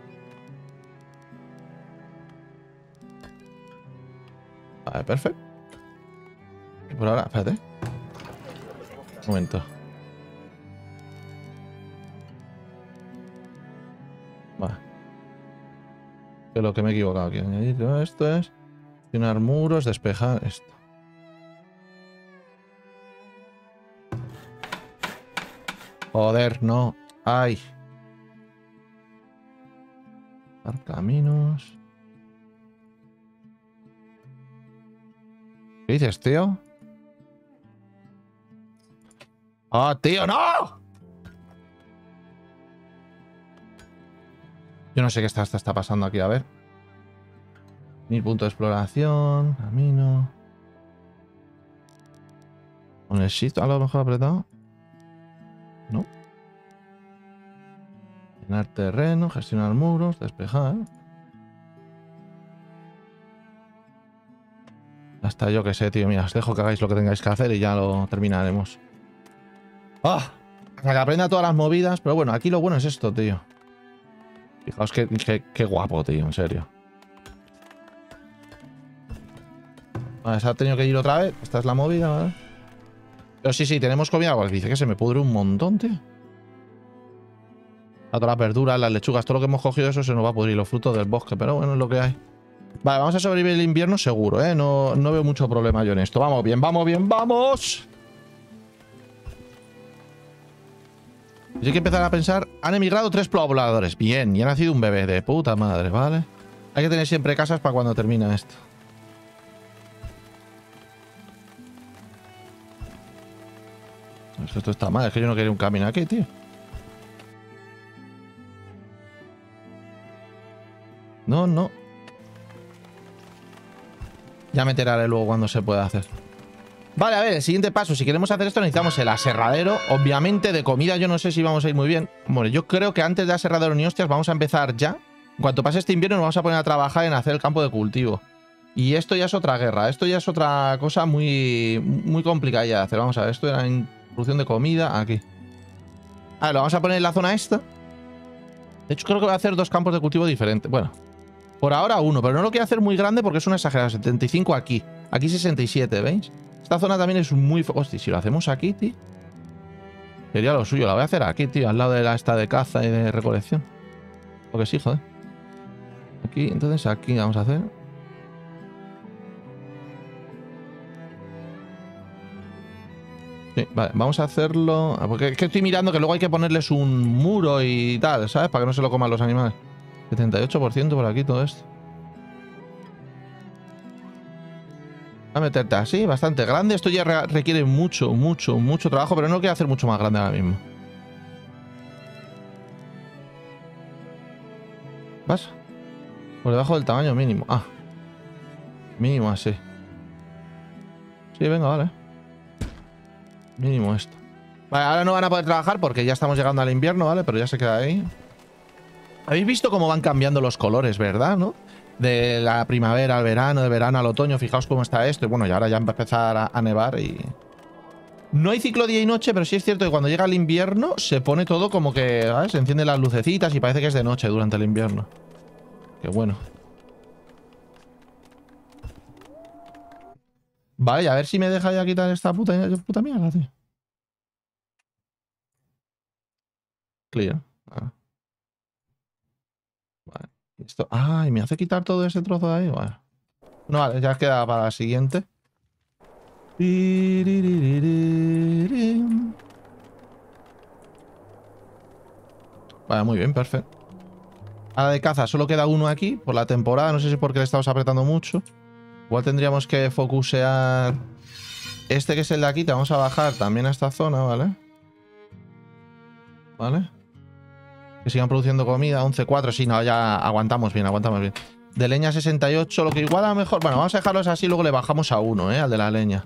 Vale, perfecto. Y por ahora, espérate. Un momento. Vale. Que lo que me he equivocado aquí. Añadir todo esto es... Llenar muros, despejar esto. Joder, no. Ay. Dar caminos. ¿Qué dices, tío? ¡Ah, tío, no! Yo no sé qué está, está, está pasando aquí, a ver. Mil punto de exploración, camino. ¿Con el shift a lo mejor apretado? No. Llenar terreno, gestionar muros, despejar. Hasta yo que sé, tío. Mira, os dejo que hagáis lo que tengáis que hacer y ya lo terminaremos. ¡Ah! Para que aprenda todas las movidas. Pero bueno, aquí lo bueno es esto, tío. Fijaos qué, qué, qué guapo, tío, en serio. Vale, se ha tenido que ir otra vez. Esta es la movida, ¿vale? Pero sí, sí, tenemos comida. Pues dice que se me pudre un montón, tío. A todas las verduras, las lechugas, todo lo que hemos cogido, eso se nos va a pudrir, los frutos del bosque. Pero bueno, es lo que hay. Vale, vamos a sobrevivir el invierno seguro, ¿eh? No, no veo mucho problema yo en esto. Vamos bien, vamos bien, vamos. Y hay que empezar a pensar. Han emigrado tres pobladores. Bien, y ha nacido un bebé de puta madre, ¿vale? Hay que tener siempre casas para cuando termina esto. Esto está mal, es que yo no quería un camino aquí, tío. No, no. Ya me enteraré luego cuando se pueda hacer. Vale, a ver, el siguiente paso. Si queremos hacer esto necesitamos el aserradero. Obviamente de comida yo no sé si vamos a ir muy bien. Bueno, yo creo que antes de aserradero ni hostias vamos a empezar ya. En cuanto pase este invierno nos vamos a poner a trabajar en hacer el campo de cultivo. Y esto ya es otra guerra. Esto ya es otra cosa muy, muy complicada ya de hacer. Vamos a ver, esto era en producción de comida. Aquí. A ver, lo vamos a poner en la zona esta. De hecho creo que voy a hacer dos campos de cultivo diferentes. Bueno, por ahora uno, pero no lo quiero hacer muy grande porque es una exagerada. setenta y cinco aquí. Aquí sesenta y siete, ¿veis? Esta zona también es muy... Hostia, si lo hacemos aquí, tío. Sería lo suyo. La voy a hacer aquí, tío. Al lado de la esta de caza y de recolección. Porque sí, joder. Aquí, entonces aquí vamos a hacer... Sí, vale, vamos a hacerlo... Porque es que estoy mirando que luego hay que ponerles un muro y tal, ¿sabes? Para que no se lo coman los animales. setenta y ocho por ciento por aquí todo esto. A meterte así, bastante grande. Esto ya re requiere mucho, mucho, mucho trabajo, pero no lo quiero hacer mucho más grande ahora mismo. ¿Vas? Por debajo del tamaño mínimo. Ah. Mínimo así. Sí, venga, vale. Mínimo esto. Vale, ahora no van a poder trabajar porque ya estamos llegando al invierno, ¿vale? Pero ya se queda ahí. Habéis visto cómo van cambiando los colores, ¿verdad? ¿No? De la primavera al verano, de verano al otoño. Fijaos cómo está esto. Y bueno, y ahora ya va a empezar a, a nevar y... No hay ciclo día y noche, pero sí es cierto que cuando llega el invierno se pone todo como que, ¿sabes? Se encienden las lucecitas y parece que es de noche durante el invierno. Qué bueno. Vale, a ver si me deja ya quitar esta puta, puta mierda, tío. Clear. Ah. Vale. Esto. Ay, me hace quitar todo ese trozo de ahí. Vale. No, vale, ya queda para la siguiente. Vale, muy bien, perfecto. Ahora de caza solo queda uno aquí por la temporada. No sé si es porque le estamos apretando mucho. Igual tendríamos que focusear este que es el de aquí. Te vamos a bajar también a esta zona, ¿vale? Vale. Que sigan produciendo comida. once cuatro. Sí, no, ya aguantamos bien, aguantamos bien. De leña sesenta y ocho, lo que igual a lo mejor... Bueno, vamos a dejarlos así, luego le bajamos a uno, ¿eh? Al de la leña.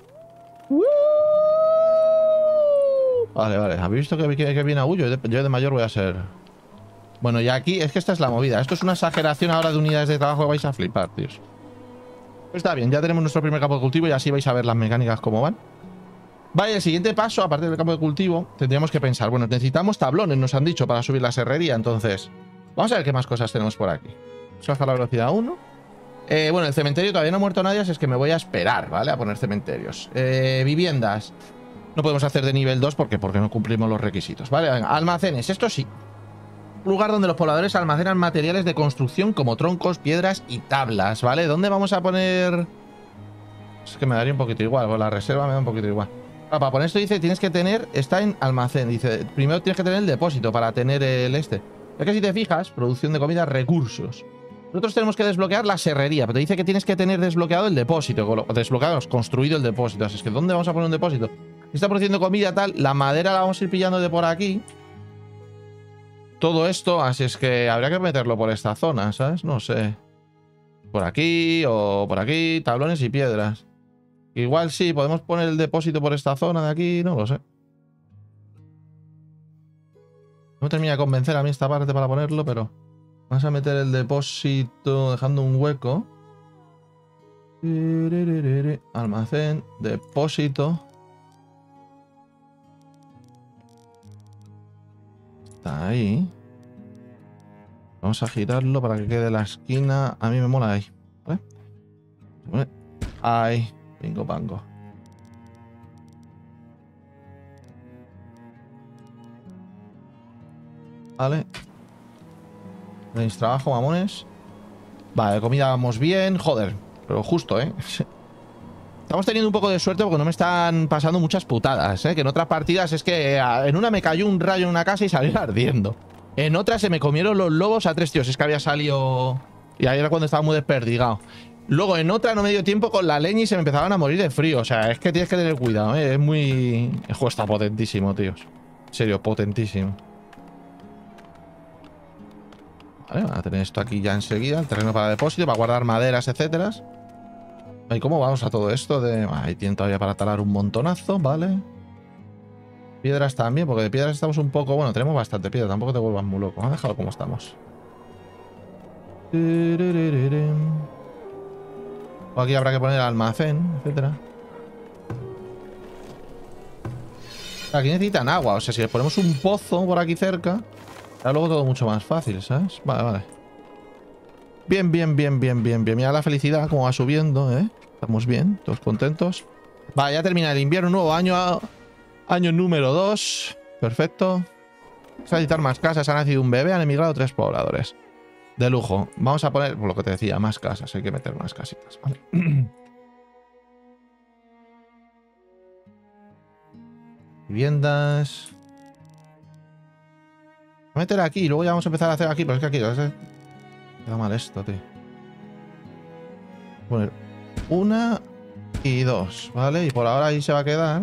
Vale, vale. ¿Habéis visto que, que, que viene Agullo? Yo de, yo de mayor voy a ser... Bueno, y aquí es que esta es la movida. Esto es una exageración ahora de unidades de trabajo que vais a flipar, tíos. Pues está bien, ya tenemos nuestro primer campo de cultivo y así vais a ver las mecánicas cómo van. Vale, el siguiente paso, aparte del campo de cultivo, tendríamos que pensar, bueno, necesitamos tablones, nos han dicho, para subir la serrería, entonces... Vamos a ver qué más cosas tenemos por aquí. Vamos a bajar la velocidad uno. Eh, bueno, el cementerio todavía no ha muerto nadie, así es que me voy a esperar, ¿vale? A poner cementerios. Eh, viviendas. No podemos hacer de nivel dos, ¿por qué? Porque no cumplimos los requisitos, ¿vale? Almacenes, esto sí. Un lugar donde los pobladores almacenan materiales de construcción como troncos, piedras y tablas, ¿vale? ¿Dónde vamos a poner...? Es que me daría un poquito igual, con la reserva me da un poquito igual. Ah, para poner esto dice, tienes que tener... Está en almacén, dice, primero tienes que tener el depósito para tener el este. Es que si te fijas, producción de comida, recursos. Nosotros tenemos que desbloquear la serrería, pero te dice que tienes que tener desbloqueado el depósito. Desbloqueado, construido el depósito. Así es que, ¿dónde vamos a poner un depósito? Está produciendo comida, tal. La madera la vamos a ir pillando de por aquí. Todo esto, así es que habría que meterlo por esta zona, ¿sabes? No sé. Por aquí o por aquí, tablones y piedras. Igual sí, podemos poner el depósito por esta zona de aquí, no lo sé. No me termina de convencer a mí esta parte para ponerlo, pero... Vamos a meter el depósito dejando un hueco. Almacén, depósito. Está ahí. Vamos a girarlo para que quede la esquina. A mí me mola ahí. ¿Vale? Ahí. Bingo bango. Vale. Tenéis trabajo, mamones. Vale, comida vamos bien. Joder, pero justo, ¿eh? Estamos teniendo un poco de suerte porque no me están pasando muchas putadas, ¿eh? Que en otras partidas es que en una me cayó un rayo en una casa y salió ardiendo. En otra se me comieron los lobos a tres tíos. Es que había salido... Y ahí era cuando estaba muy desperdigado. Luego en otra no me dio tiempo con la leña y se me empezaban a morir de frío. O sea, es que tienes que tener cuidado, ¿eh? Es muy... El juego está potentísimo, tíos. En serio, potentísimo. Vale, van a tener esto aquí ya enseguida. El terreno para depósito, para guardar maderas, etcétera. ¿Y cómo vamos a todo esto? De... Ahí tienen todavía para talar un montonazo, ¿vale? Piedras también, porque de piedras estamos un poco... Bueno, tenemos bastante piedra, tampoco te vuelvas muy loco. Vamos a dejarlo como estamos. O aquí habrá que poner almacén, etcétera. Aquí necesitan agua, o sea, si les ponemos un pozo por aquí cerca, ya luego todo mucho más fácil, ¿sabes? Vale, vale. Bien, bien, bien, bien, bien, bien. Mira la felicidad cómo va subiendo, ¿eh? Estamos bien, todos contentos. Vale, ya termina el invierno, nuevo año, año número dos. Perfecto. Vamos a editar más casas, ha nacido un bebé, han emigrado tres pobladores. De lujo. Vamos a poner, por lo que te decía, más casas. Hay que meter más casitas, ¿vale? Viviendas. Voy a meter aquí, luego ya vamos a empezar a hacer aquí, pero es que aquí queda mal esto, tío. Poner una y dos, ¿vale? Y por ahora ahí se va a quedar.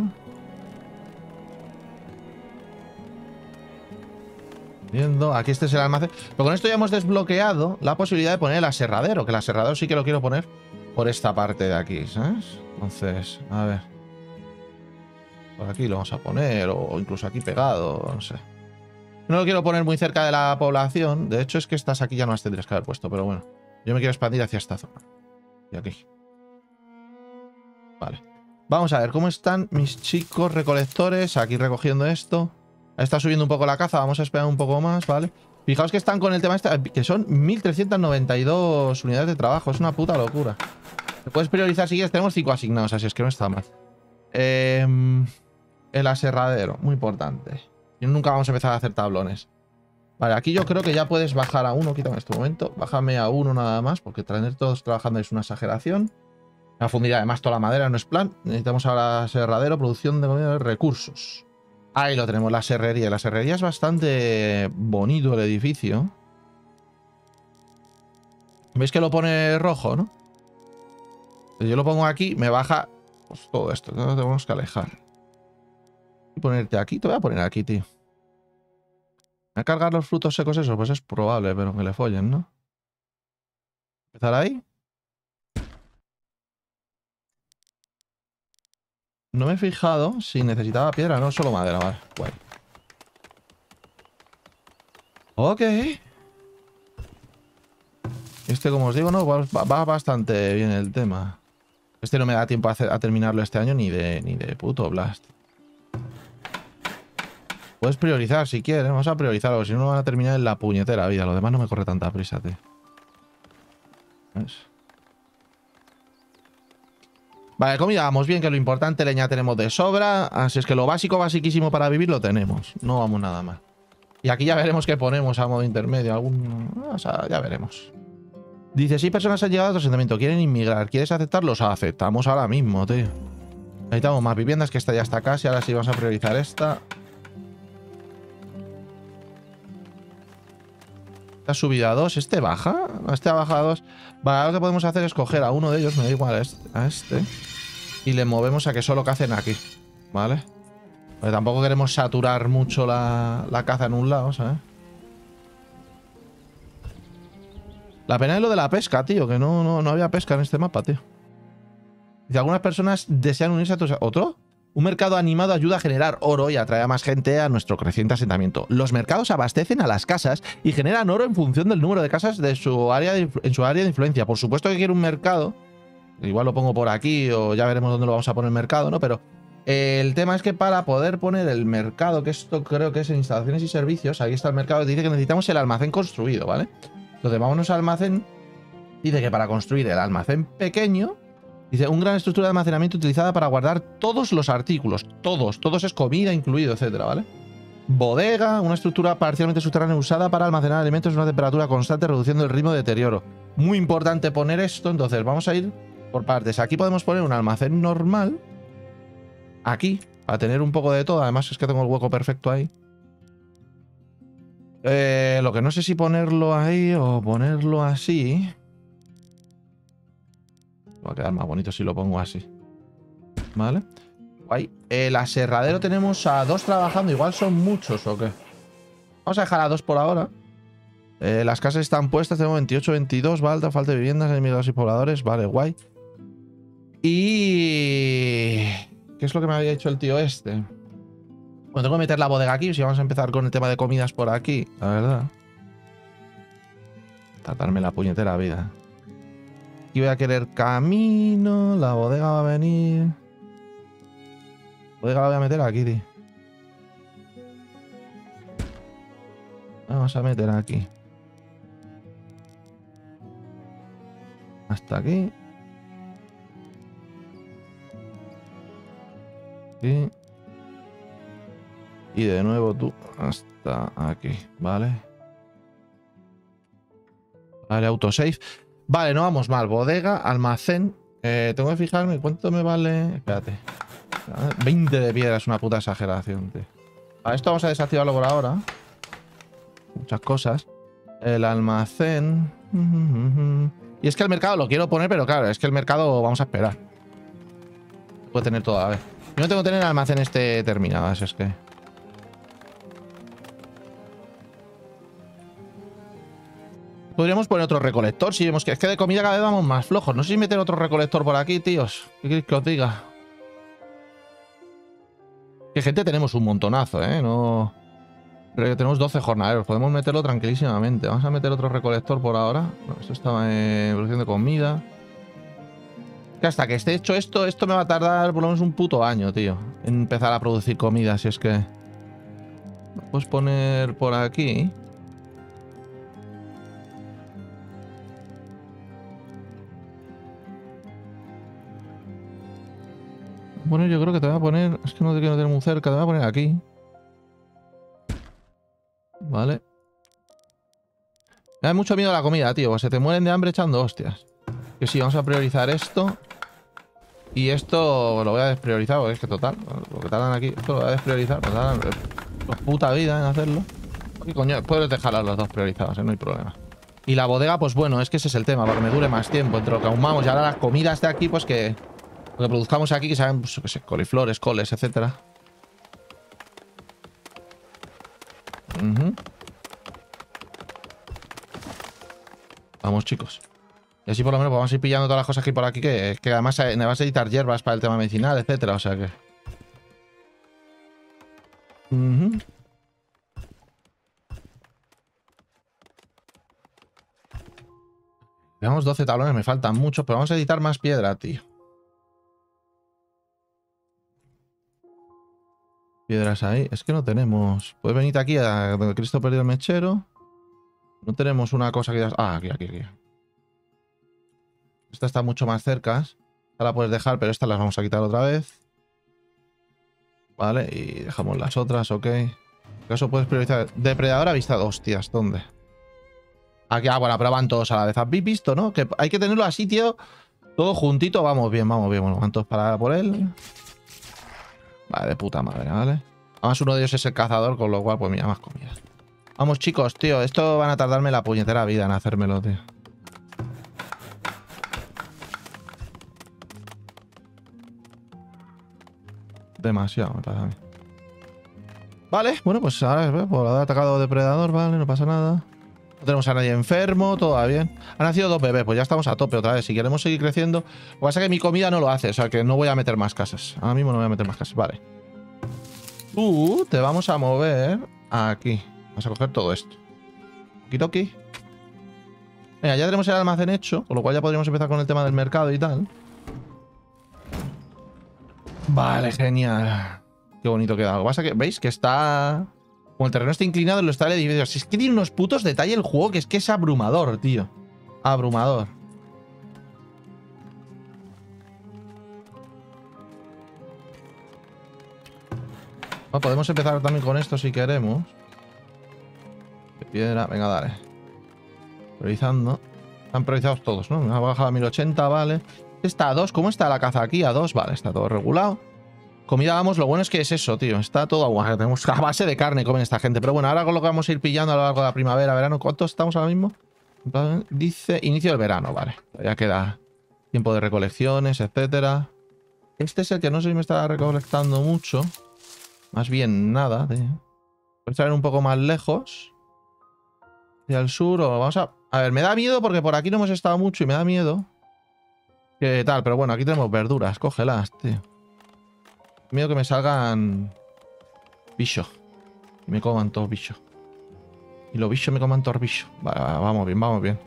Viendo, aquí este es el almacén. Pero con esto ya hemos desbloqueado la posibilidad de poner el aserradero, que el aserradero sí que lo quiero poner por esta parte de aquí, ¿sabes? Entonces, a ver. Por aquí lo vamos a poner, o incluso aquí pegado, no sé. No lo quiero poner muy cerca de la población. De hecho, es que estas aquí ya no las tendrías que haber puesto, pero bueno. Yo me quiero expandir hacia esta zona. Y aquí. Vale. Vamos a ver cómo están mis chicos recolectores aquí recogiendo esto. Está subiendo un poco la caza, vamos a esperar un poco más, ¿vale? Fijaos que están con el tema este, que son mil trescientas noventa y dos unidades de trabajo. Es una puta locura. Te puedes priorizar si quieres. Tenemos cinco asignados, así es que no está mal. Eh, el aserradero, muy importante. Y nunca vamos a empezar a hacer tablones. Vale, aquí yo creo que ya puedes bajar a uno. Quítame en este momento. Bájame a uno nada más, porque tener todos trabajando es una exageración. La fundiría además toda la madera no es plan. Necesitamos ahora aserradero, producción de comida de recursos. Ahí lo tenemos, la serrería. La serrería es bastante bonito el edificio. ¿Veis que lo pone rojo, no? Si yo lo pongo aquí, me baja pues, todo esto. No lo tenemos que alejar. Y ponerte aquí. Te voy a poner aquí, tío. ¿Me va a cargar los frutos secos eso? Pues es probable, pero que le follen, ¿no? Empezar ahí. No me he fijado si necesitaba piedra, no solo madera, vale. Guay. Ok. Este, como os digo, no va, va bastante bien el tema. Este no me da tiempo a, hacer, a terminarlo este año ni de, ni de puto blast. Puedes priorizar si quieres. Vamos a priorizarlo, si no, no van a terminar en la puñetera vida. Lo demás no me corre tanta prisa, tío. ¿Ves? Vale, comida, vamos bien, que lo importante, leña tenemos de sobra. Así es que lo básico, basiquísimo para vivir lo tenemos. No vamos nada mal. Y aquí ya veremos qué ponemos a modo intermedio. Algún... O sea, ya veremos. Dice, si personas han llegado a tu asentamiento, quieren inmigrar. ¿Quieres aceptarlos? Aceptamos ahora mismo, tío. Necesitamos más viviendas, que esta ya está casi. Ahora sí vamos a priorizar esta. Esta ha subido a dos. ¿Este baja? Este ha bajado a dos. Vale, ahora lo que podemos hacer es coger a uno de ellos, me da igual a este, a este y le movemos a que solo cacen aquí. ¿Vale? Porque tampoco queremos saturar mucho la, la caza en un lado, ¿sabes? La pena es lo de la pesca, tío, que no, no, no había pesca en este mapa, tío. Dice, algunas personas desean unirse a tu... ¿Otro? Un mercado animado ayuda a generar oro y atrae a más gente a nuestro creciente asentamiento. Los mercados abastecen a las casas y generan oro en función del número de casas de su área de, en su área de influencia. Por supuesto que quiero un mercado. Igual lo pongo por aquí o ya veremos dónde lo vamos a poner el mercado, ¿no? Pero eh, el tema es que para poder poner el mercado, que esto creo que es en instalaciones y servicios, ahí está el mercado, dice que necesitamos el almacén construido, ¿vale? Entonces vámonos al almacén. Dice que para construir el almacén pequeño, dice, una gran estructura de almacenamiento utilizada para guardar todos los artículos. Todos, todos es comida incluido, etcétera, ¿vale? Bodega, una estructura parcialmente subterránea usada para almacenar alimentos a una temperatura constante, reduciendo el ritmo de deterioro. Muy importante poner esto, entonces vamos a ir por partes. Aquí podemos poner un almacén normal. Aquí, para tener un poco de todo. Además es que tengo el hueco perfecto ahí. Eh, lo que no sé si ponerlo ahí o ponerlo así. Va a quedar más bonito si lo pongo así. ¿Vale? Guay. El aserradero tenemos a dos trabajando. Igual son muchos o qué. Vamos a dejar a dos por ahora. Eh, las casas están puestas. Tenemos veintiocho, veintidós. Vale, falta de viviendas, enemigos y pobladores. Vale, guay. Y... ¿qué es lo que me había dicho el tío este? Bueno, tengo que meter la bodega aquí. Si vamos a empezar con el tema de comidas por aquí. La verdad. Tratarme la puñetera vida. Aquí voy a querer camino. La bodega va a venir. La bodega la voy a meter aquí, tío. Vamos a meter aquí. Hasta aquí. Aquí. Y de nuevo tú hasta aquí, ¿vale? Vale, autosave. Vale, no vamos mal. Bodega, almacén. Eh, tengo que fijarme cuánto me vale. Espérate. veinte de piedra es una puta exageración, tío. A esto vamos a desactivarlo por ahora. Muchas cosas. El almacén. Y es que el mercado lo quiero poner, pero claro, es que el mercado vamos a esperar. puede tener todo a la vez. Yo no tengo que tener el almacén este terminado, así es que... Podríamos poner otro recolector si vemos que es que de comida cada vez vamos más flojos. No sé si meter otro recolector por aquí, tíos. ¿Qué queréis que os diga? Que gente tenemos un montonazo, ¿eh? No... Pero tenemos doce jornaleros. Podemos meterlo tranquilísimamente. Vamos a meter otro recolector por ahora. No, esto estaba en producción de comida. Que hasta que esté hecho esto, esto me va a tardar por lo menos un puto año, tío. En empezar a producir comida, si es que... Lo puedes poner por aquí... Bueno, yo creo que te voy a poner... Es que no te quiero tener muy cerca. Te voy a poner aquí. Vale. Me da mucho miedo la comida, tío. Pues se te mueren de hambre echando hostias. Que sí, vamos a priorizar esto. Y esto lo voy a despriorizar. Porque es que total, lo que tardan aquí... Esto lo voy a despriorizar. Pues tardan pues, puta vida en hacerlo. Y coño, puedes dejar a los dos priorizados, ¿eh? No hay problema. Y la bodega, pues bueno, es que ese es el tema. Para que me dure más tiempo. Entre lo que ahumamos y ahora las comidas de aquí, pues que... Lo que produzcamos aquí, que saben, pues, qué sé, coliflores, coles, etcétera. Uh-huh. Vamos, chicos. Y así por lo menos vamos a ir pillando todas las cosas que hay por aquí, que, que además me vas a editar hierbas para el tema medicinal, etcétera. O sea que... Uh-huh. Tenemos doce tablones, me faltan muchos, pero vamos a editar más piedra, tío. Piedras ahí. Es que no tenemos... Puedes venirte aquí a donde Cristo perdió el mechero. No tenemos una cosa que ya... Ah, aquí, aquí, aquí. Esta está mucho más cerca. Esta la puedes dejar, pero estas las vamos a quitar otra vez. Vale, y dejamos las otras, ok. En caso puedes priorizar... Depredador avistado. Hostias, ¿dónde? Aquí, ah, bueno, pero van todos a la vez. ¿Habéis visto, no? Que hay que tenerlo así, tío. Todo juntito. Vamos bien, vamos bien. Bueno, van todos para por él. Vale, de puta madre, ¿vale? Además uno de ellos es el cazador, con lo cual, pues mira, más comida. Vamos, chicos, tío. Esto van a tardarme la puñetera vida en hacérmelo, tío. Demasiado, me pasa a mí. Vale, bueno, pues ahora por haber atacado depredador, vale, no pasa nada. No tenemos a nadie enfermo, todo va bien. Han nacido dos bebés, pues ya estamos a tope otra vez. Si queremos seguir creciendo, lo que pasa es que mi comida no lo hace, o sea que no voy a meter más casas. Ahora mismo no voy a meter más casas, vale. Tú te vamos a mover aquí. Vamos a coger todo esto. Okidoki. Venga, ya tenemos el almacén hecho, con lo cual ya podríamos empezar con el tema del mercado y tal. Vale, genial. Qué bonito queda. Lo que pasa es que, ¿veis? Que está... Como el terreno está inclinado, lo está el edificio. Si es que tiene unos putos detalles el juego que es que es abrumador, tío. Abrumador. Bueno, podemos empezar también con esto si queremos. Piedra, venga, dale. Priorizando. Están priorizados todos, ¿no? Me ha bajado a mil ochenta, vale. Está a dos. ¿Cómo está la caza aquí? A dos, vale, está todo regulado. Comida, vamos, lo bueno es que es eso, tío. Está todo agua. Tenemos a base de carne, comen esta gente. Pero bueno, ahora con lo que vamos a ir pillando a lo largo de la primavera, verano. ¿Cuántos estamos ahora mismo? Dice inicio del verano, vale. Ya queda tiempo de recolecciones, etcétera. Este es el que no sé si me está recolectando mucho. Más bien nada, tío. Voy a estar un poco más lejos. Hacia el sur, o vamos a... A ver, me da miedo porque por aquí no hemos estado mucho y me da miedo. ¿Qué tal? Pero bueno, aquí tenemos verduras. Cógelas, tío. Miedo que me salgan bichos. Y me coman todos bichos. Y los bichos me coman todos bichos. Vale, vale, vamos bien, vamos bien.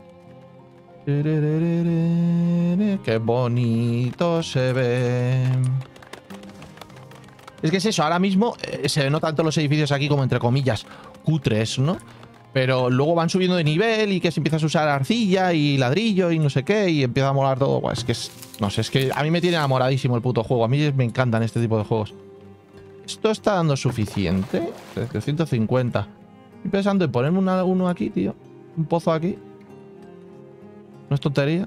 Qué bonito se ve. Es que es eso, ahora mismo eh, se ven no tanto los edificios aquí como entre comillas cutres, ¿no? Pero luego van subiendo de nivel y que se empieza a usar arcilla y ladrillo y no sé qué y empieza a molar todo. Pues es que es... No sé, es que a mí me tiene enamoradísimo el puto juego. A mí me encantan este tipo de juegos. ¿Esto está dando suficiente? trescientos cincuenta. Estoy pensando en ponerme una, uno aquí, tío. Un pozo aquí. No es tontería.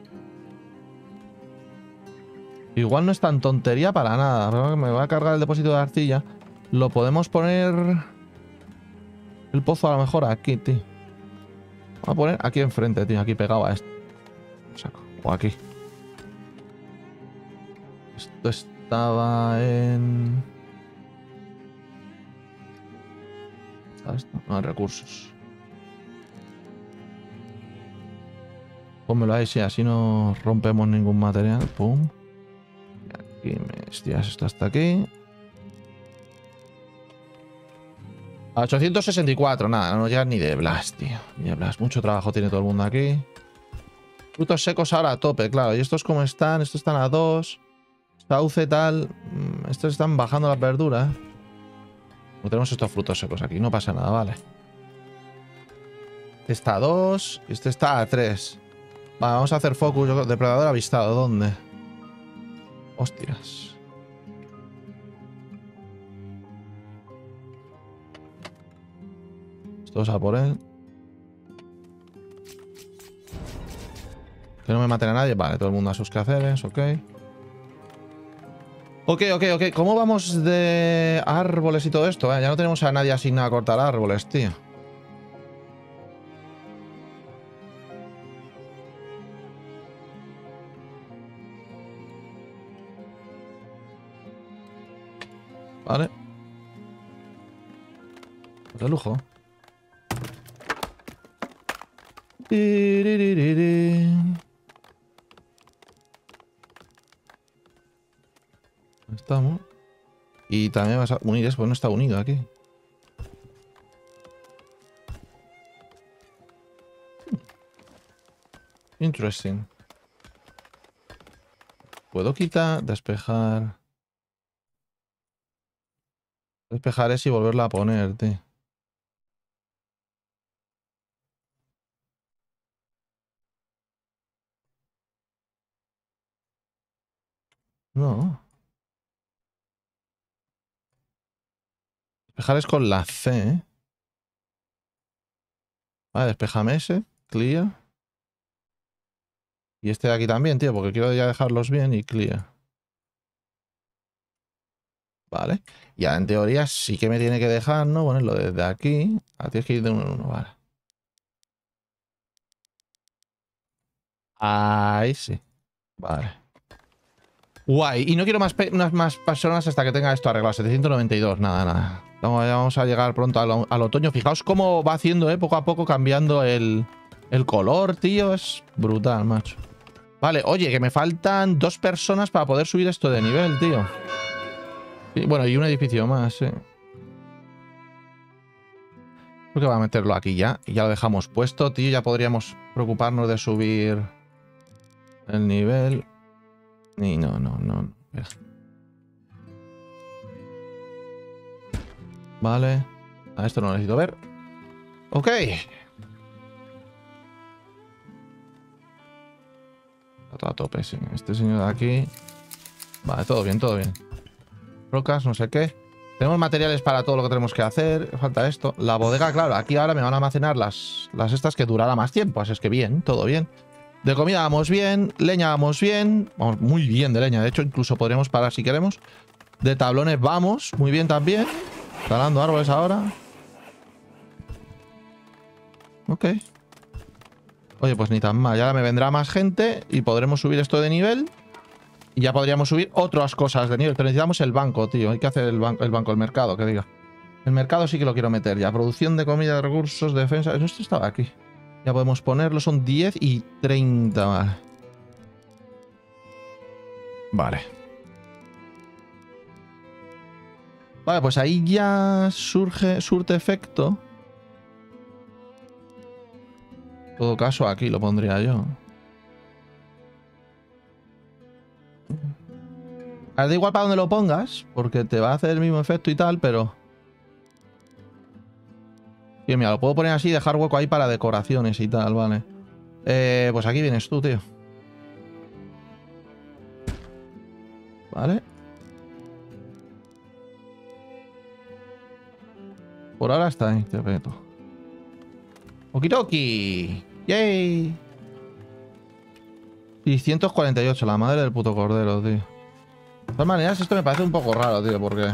Igual no es tan tontería para nada. Pero me voy a cargar el depósito de arcilla. Lo podemos poner... El pozo a lo mejor aquí, tío. Vamos a poner aquí enfrente, tío. Aquí pegado a esto. O aquí. Esto está estaba en... ¿Sabes? No, en recursos. Pónmelo ahí, sí, así no rompemos ningún material. Pum. Y aquí me estiras esto hasta aquí. A ochocientos sesenta y cuatro, nada, no llega ni de Blast, tío. Ni de Blast. Mucho trabajo tiene todo el mundo aquí. Frutos secos ahora a tope, claro. ¿Y estos cómo están? Estos están a dos. Sauce tal. Estos están bajando las verduras. No tenemos estos frutos secos aquí, no pasa nada, vale. Este está a dos. Y este está a tres. Vale, vamos a hacer focus. Depredador avistado, ¿dónde? Hostias. Todos a por él. Que no me maten a nadie. Vale, todo el mundo a sus quehaceres, ok. Ok, ok, ok. ¿Cómo vamos de árboles y todo esto? Eh, ya no tenemos a nadie asignado a cortar árboles, tío. Vale. De lujo. Estamos. Y también vas a unir eso, pues no está unido aquí. Interesting. Puedo quitar, despejar. Despejar es y volverla a poner, tío. No. Despejar es con la C, ¿eh? Vale, despejame ese. Clear. Y este de aquí también, tío, porque quiero ya dejarlos bien y clear. Vale. Ya en teoría sí que me tiene que dejar, ¿no? Ponerlo desde aquí. Ah, tienes que ir de uno en uno, vale. Ahí sí. Vale. Guay. Y no quiero más, unas más personas hasta que tenga esto arreglado. setecientos noventa y dos. Nada, nada. Vamos, ya vamos a llegar pronto al, al otoño. Fijaos cómo va haciendo, ¿eh? Poco a poco cambiando el, el color, tío. Es brutal, macho. Vale, oye, que me faltan dos personas para poder subir esto de nivel, tío. Sí, bueno, y un edificio más, sí. Creo que va a meterlo aquí ya. Y ya lo dejamos puesto, tío. Ya podríamos preocuparnos de subir el nivel. Y no, no, no. Mira. Vale. A esto no lo necesito ver. Ok. Está todo a tope, sí. Este señor de aquí. Vale, todo bien, todo bien. Rocas, no sé qué. Tenemos materiales para todo lo que tenemos que hacer. Falta esto. La bodega, claro. Aquí ahora me van a almacenar las, las estas que durará más tiempo. Así es que bien, todo bien. De comida vamos bien. Leña vamos bien. Vamos muy bien de leña. De hecho, incluso podremos parar si queremos. De tablones vamos muy bien también. Talando árboles ahora. Ok. Oye, pues ni tan mal. Ya me vendrá más gente y podremos subir esto de nivel. Y ya podríamos subir otras cosas de nivel. Pero necesitamos el banco, tío. Hay que hacer el, ban el banco, el mercado, que diga. El mercado sí que lo quiero meter ya. Producción de comida, de recursos, defensa. Esto estaba aquí. Ya podemos ponerlo. Son diez y treinta. Vale. Vale. Vale, pues ahí ya surge, surte efecto. En todo caso, aquí lo pondría yo. A ver, da igual para donde lo pongas, porque te va a hacer el mismo efecto y tal, pero... Tío, mira, lo puedo poner así y dejar hueco ahí para decoraciones y tal, vale. Eh, pues aquí vienes tú, tío. Vale. Por ahora está ahí, te peto. Okidoki. Yay. seiscientos cuarenta y ocho, la madre del puto cordero, tío. De todas maneras, esto me parece un poco raro, tío, porque...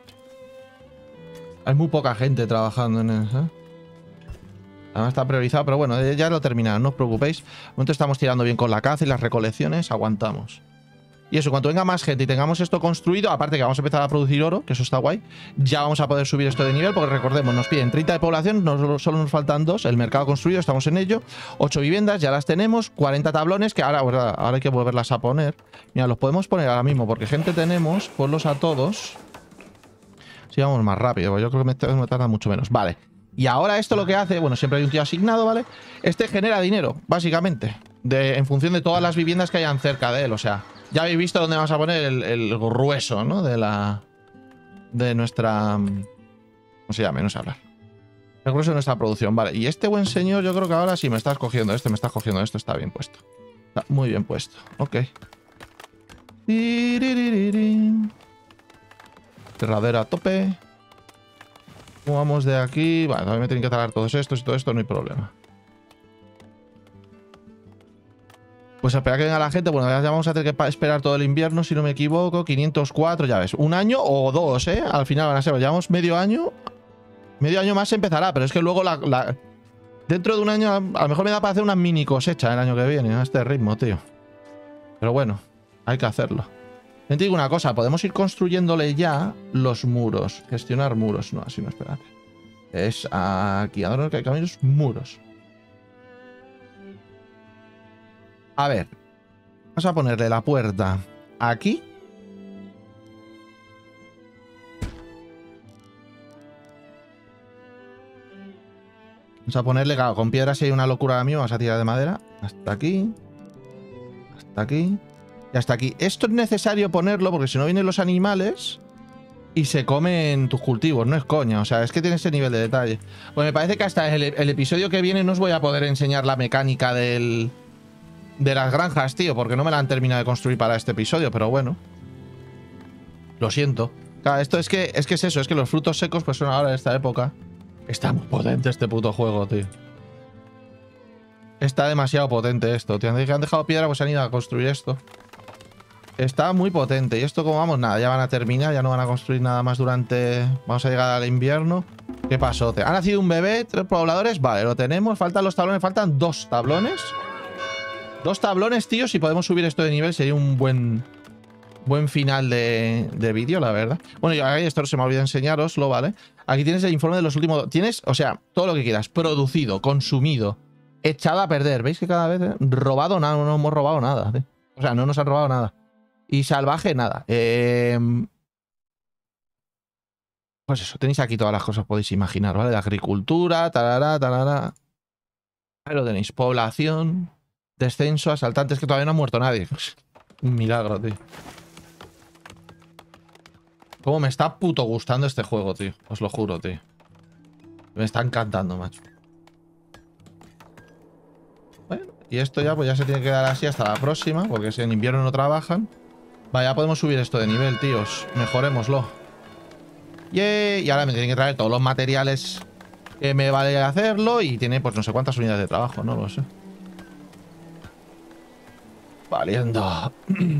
Hay muy poca gente trabajando en eso, ¿eh? Además está priorizado, pero bueno, ya lo terminaron, no os preocupéis. De momento estamos tirando bien con la caza y las recolecciones, aguantamos. Y eso, cuando venga más gente y tengamos esto construido, aparte que vamos a empezar a producir oro, que eso está guay, ya vamos a poder subir esto de nivel, porque recordemos, nos piden treinta de población, nos, solo nos faltan dos, el mercado construido, estamos en ello, ocho viviendas, ya las tenemos, cuarenta tablones, que ahora, ahora hay que volverlas a poner. Mira, los podemos poner ahora mismo, porque gente tenemos, ponlos a todos. Si vamos más rápido, porque yo creo que me, me tarda mucho menos. Vale. Y ahora esto lo que hace, bueno, siempre hay un tío asignado, ¿vale? Este genera dinero, básicamente, de, en función de todas las viviendas que hayan cerca de él, o sea... Ya habéis visto dónde vamos a poner el, el grueso, ¿no? De la... De nuestra... ¿Cómo se llama? No sé hablar. El grueso de nuestra producción, vale. Y este buen señor yo creo que ahora sí me estás cogiendo este, me estás cogiendo esto, está bien puesto. Está muy bien puesto. Ok. Cerradera a tope. ¿Cómo vamos de aquí? Vale, también me tienen que talar todos estos y todo esto, no hay problema. Pues a esperar que venga la gente. Bueno, ya vamos a tener que esperar todo el invierno, si no me equivoco. quinientos cuatro, ya ves. Un año o dos, ¿eh? Al final van a ser. Llevamos medio año. Medio año más empezará, pero es que luego la, la... Dentro de un año, a lo mejor me da para hacer una mini cosecha el año que viene, a este ritmo, tío. Pero bueno, hay que hacerlo. Te digo una cosa, podemos ir construyéndole ya los muros. Gestionar muros. No, así no, esperad. Es aquí, a donde hay caminos, muros. A ver, vamos a ponerle la puerta aquí. Vamos a ponerle, claro, con piedra si hay una locura mía, vamos a tirar de madera. Hasta aquí. Hasta aquí. Y hasta aquí. Esto es necesario ponerlo porque si no vienen los animales y se comen tus cultivos. No es coña, o sea, es que tiene ese nivel de detalle. Pues me parece que hasta el, el episodio que viene no os voy a poder enseñar la mecánica del... De las granjas, tío, porque no me la han terminado de construir para este episodio, pero bueno. Lo siento. Claro, esto es que es que es eso, es que los frutos secos, pues son ahora de esta época. Está muy potente este puto juego, tío. Está demasiado potente esto, tío. Que han dejado piedra, pues han ido a construir esto. Está muy potente. Y esto, como vamos, nada, ya van a terminar, ya no van a construir nada más durante... Vamos a llegar al invierno. ¿Qué pasó? ¿Ha nacido un bebé? ¿Tres pobladores? Vale, lo tenemos. Faltan los tablones, faltan dos tablones. Dos tablones, tío, si podemos subir esto de nivel sería un buen buen final de, de vídeo, la verdad. Bueno, y ahí esto se me olvidó enseñaroslo, ¿vale? Aquí tienes el informe de los últimos... Tienes, o sea, todo lo que quieras. Producido, consumido, echado a perder. ¿Veis que cada vez eh? robado nada? No hemos robado nada, ¿eh? O sea, no nos han robado nada. Y salvaje, nada. Eh... Pues eso, tenéis aquí todas las cosas que podéis imaginar, ¿vale? De agricultura, tarara, tarara. Ahí lo tenéis. Población... Descenso, asaltantes, que todavía no ha muerto nadie. Un milagro, tío. Cómo me está puto gustando este juego, tío. Os lo juro, tío. Me está encantando, macho. Bueno, y esto ya pues ya se tiene que dar así hasta la próxima, porque si en invierno no trabajan. Vaya, ya podemos subir esto de nivel, tíos. Mejorémoslo. Yeah. Y ahora me tienen que traer todos los materiales que me vale hacerlo. Y tiene pues no sé cuántas unidades de trabajo, no lo sé. Valiendo.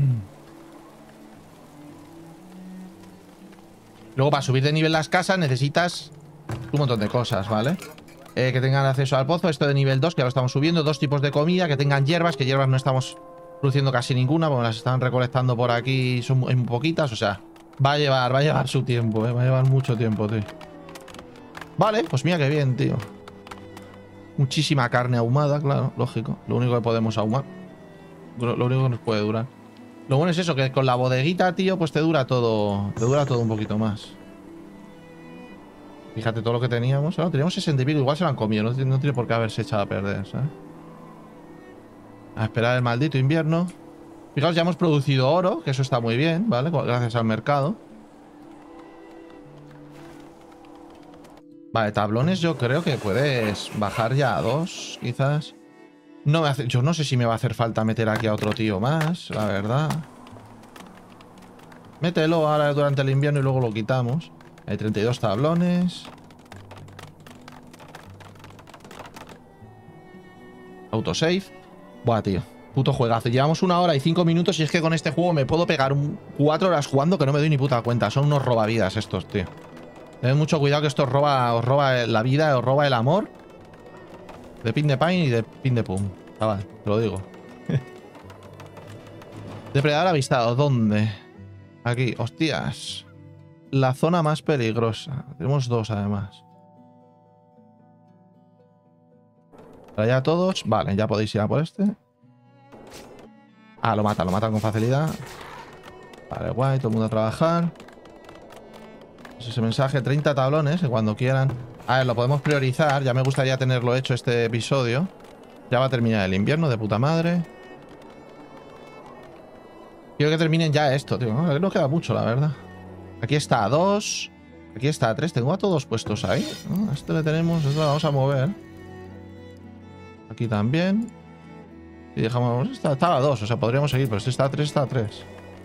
Luego, para subir de nivel las casas, necesitas un montón de cosas, ¿vale? Eh, que tengan acceso al pozo, esto de nivel dos, que ya lo estamos subiendo. Dos tipos de comida, que tengan hierbas, que hierbas no estamos produciendo casi ninguna, porque las están recolectando por aquí, son muy, muy poquitas. O sea, va a llevar, va a llevar su tiempo, ¿eh? Va a llevar mucho tiempo, tío. Vale, pues mira qué bien, tío. Muchísima carne ahumada, claro, lógico. Lo único que podemos ahumar. Lo único que nos puede durar. Lo bueno es eso, que con la bodeguita, tío, pues te dura todo. Te dura todo un poquito más. Fíjate todo lo que teníamos. No, teníamos sesenta y pico, igual se lo han comido. No, no tiene por qué haberse echado a perder, ¿sabes? A esperar el maldito invierno. Fijaos, ya hemos producido oro, que eso está muy bien, ¿vale? Gracias al mercado. Vale, tablones yo creo que puedes bajar ya a dos, quizás. No me hace, yo no sé si me va a hacer falta meter aquí a otro tío más, la verdad. Mételo ahora durante el invierno y luego lo quitamos. Hay treinta y dos tablones. Autosave. Buah, tío. Puto juegazo. Llevamos una hora y cinco minutos y es que con este juego me puedo pegar un cuatro horas jugando que no me doy ni puta cuenta. Son unos robavidas estos, tío. Tened mucho cuidado que esto os roba, os roba la vida, os roba el amor. De pin de pain y de pin de pum. Chaval, te lo digo. Depredador avistado. ¿Dónde? Aquí. Hostias. La zona más peligrosa. Tenemos dos, además. Para allá todos. Vale, ya podéis ir a por este. Ah, lo mata, lo mata con facilidad. Vale, guay. Todo el mundo a trabajar. Es ese mensaje. treinta tablones, que cuando quieran. A ver, lo podemos priorizar. Ya me gustaría tenerlo hecho este episodio. Ya va a terminar el invierno, de puta madre. Quiero que terminen ya esto, tío. No, no queda mucho, la verdad. Aquí está a dos. Aquí está a tres. Tengo a todos puestos ahí. ¿No? Esto le tenemos. Esto lo vamos a mover. Aquí también. Y dejamos. Está, está a dos. O sea, podríamos seguir. Pero este está a tres, está a tres.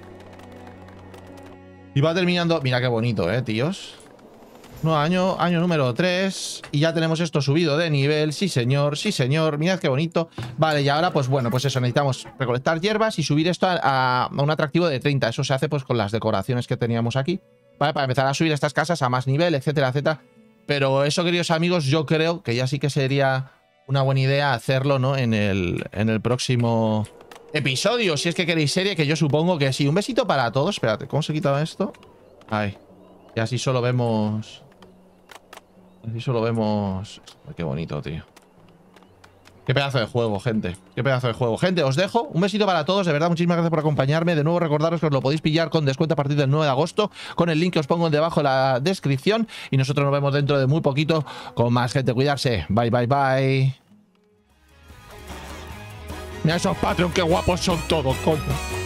Y va terminando. Mira qué bonito, eh, tíos. No, año, año número tres. Y ya tenemos esto subido de nivel. Sí, señor, sí, señor. Mirad qué bonito. Vale, y ahora, pues bueno, pues eso. Necesitamos recolectar hierbas y subir esto a, a un atractivo de treinta. Eso se hace pues con las decoraciones que teníamos aquí. Vale, para empezar a subir estas casas a más nivel, etcétera, etcétera. Pero eso, queridos amigos, yo creo que ya sí que sería una buena idea hacerlo, ¿no? En el, en el próximo episodio. Si es que queréis serie, que yo supongo que sí. Un besito para todos. Espérate, ¿cómo se quitaba esto? Ahí. Y así solo vemos... Así solo vemos... Ay, qué bonito, tío. Qué pedazo de juego, gente. Qué pedazo de juego. Gente, os dejo. Un besito para todos. De verdad, muchísimas gracias por acompañarme. De nuevo, recordaros que os lo podéis pillar con descuento a partir del nueve de agosto. Con el link que os pongo debajo de la descripción. Y nosotros nos vemos dentro de muy poquito con más gente. Cuidarse. Bye, bye, bye. Mira esos Patreon, qué guapos son todos, coño.